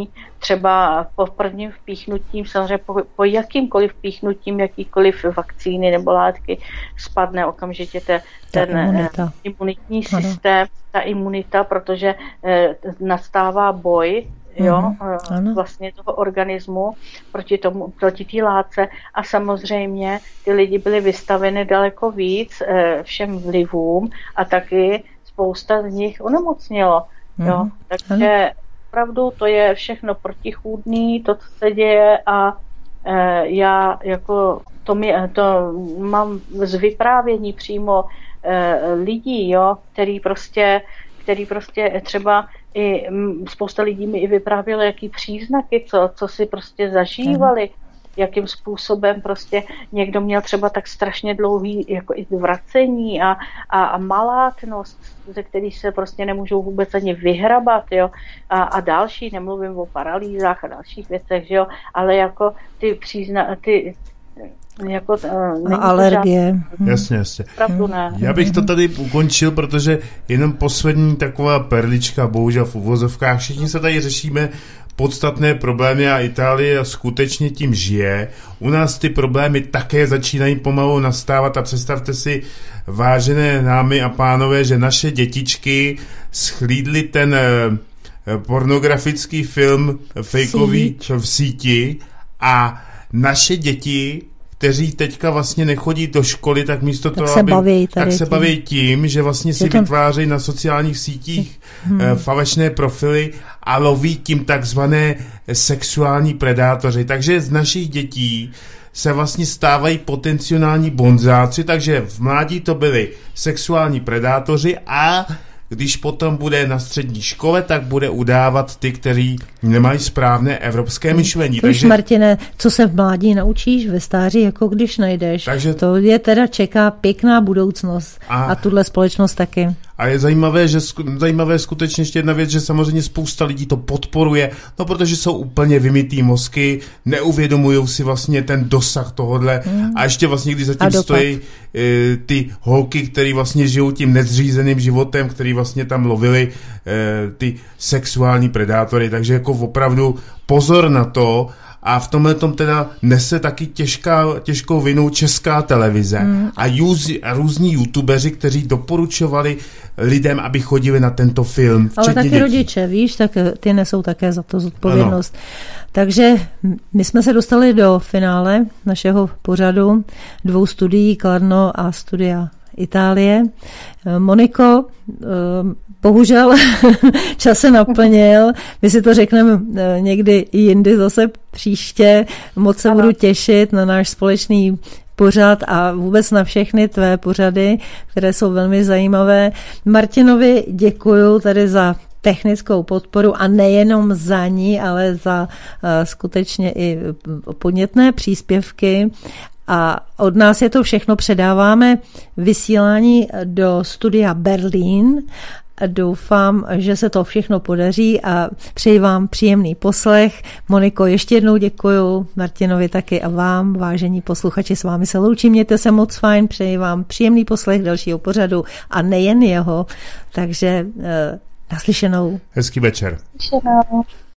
prvním vpíchnutím, samozřejmě po jakýmkoliv vpíchnutím, jakýkoliv vakcíny nebo látky spadne okamžitě ten imunitní systém, ta imunita, protože nastává boj, jo, vlastně toho organismu proti té látce a samozřejmě ty lidi byli vystaveny daleko víc všem vlivům a taky spousta z nich onemocnělo. Jo. Takže opravdu to je všechno protichůdný, to, co se děje a já jako to mám z vyprávění přímo lidí, jo, který prostě třeba i spousta lidí mi i vyprávělo, jaký příznaky, co si prostě zažívali, jakým způsobem prostě někdo měl třeba tak strašně dlouhý jako i zvracení a malátnost, ze který se prostě nemůžou vůbec ani vyhrabat, jo, a další, nemluvím o paralýzách a dalších věcech, že jo, ale jako ty příznaky, jako alergie. Jasně. Pravdu ne. Já bych to tady ukončil, protože jenom poslední taková perlička, bohužel v uvozovkách, všichni se tady řešíme podstatné problémy a Itálie skutečně tím žije. U nás ty problémy také začínají pomalu nastávat a představte si, vážené dámy a pánové, že naše dětičky schlídly ten pornografický film fejkový v síti a naše děti, kteří teďka vlastně nechodí do školy, tak místo toho, se baví tím, že vlastně si vytvářejí na sociálních sítích falešné profily a loví tím takzvané sexuální predátoři. Takže z našich dětí se vlastně stávají potenciální bonzáci, takže v mládí to byli sexuální predátoři a když potom bude na střední škole, tak bude udávat ty, kteří nemají správné evropské myšlení. Takže Martine, co se v mládí naučíš, ve stáří, jako když najdeš. Takže to je teda čeká pěkná budoucnost a tuhle společnost taky. A je zajímavé skutečně ještě jedna věc, že samozřejmě spousta lidí to podporuje, no protože jsou úplně vymytý mozky, neuvědomují si vlastně ten dosah tohodle a ještě vlastně, když zatím stojí ty holky, který vlastně žijou tím nezřízeným životem, který vlastně tam lovili ty sexuální predátory, takže jako opravdu pozor na to. A v tomhletom teda nese taky těžkou vinu Česká televize a různí youtubeři, kteří doporučovali lidem, aby chodili na tento film. Ale taky dětí. Rodiče, víš, tak ty nesou také za to zodpovědnost. Ano. Takže my jsme se dostali do finále našeho pořadu 2 studií Kladno a Studia Itálie. Moniko, bohužel čas se naplnil. My si to řekneme někdy jindy zase příště. Moc se budu těšit na náš společný pořad a vůbec na všechny tvé pořady, které jsou velmi zajímavé. Martinovi děkuju tady za technickou podporu a nejenom za ní, ale za skutečně i podnětné příspěvky. A od nás je to všechno, předáváme vysílání do studia Berlín. Doufám, že se to všechno podaří a přeji vám příjemný poslech. Moniko, ještě jednou děkuju, Martinovi taky a vám, vážení posluchači, s vámi se loučím, mějte se moc fajn, přeji vám příjemný poslech dalšího pořadu a nejen jeho, takže naslyšenou. Hezký večer. Naslyšenou.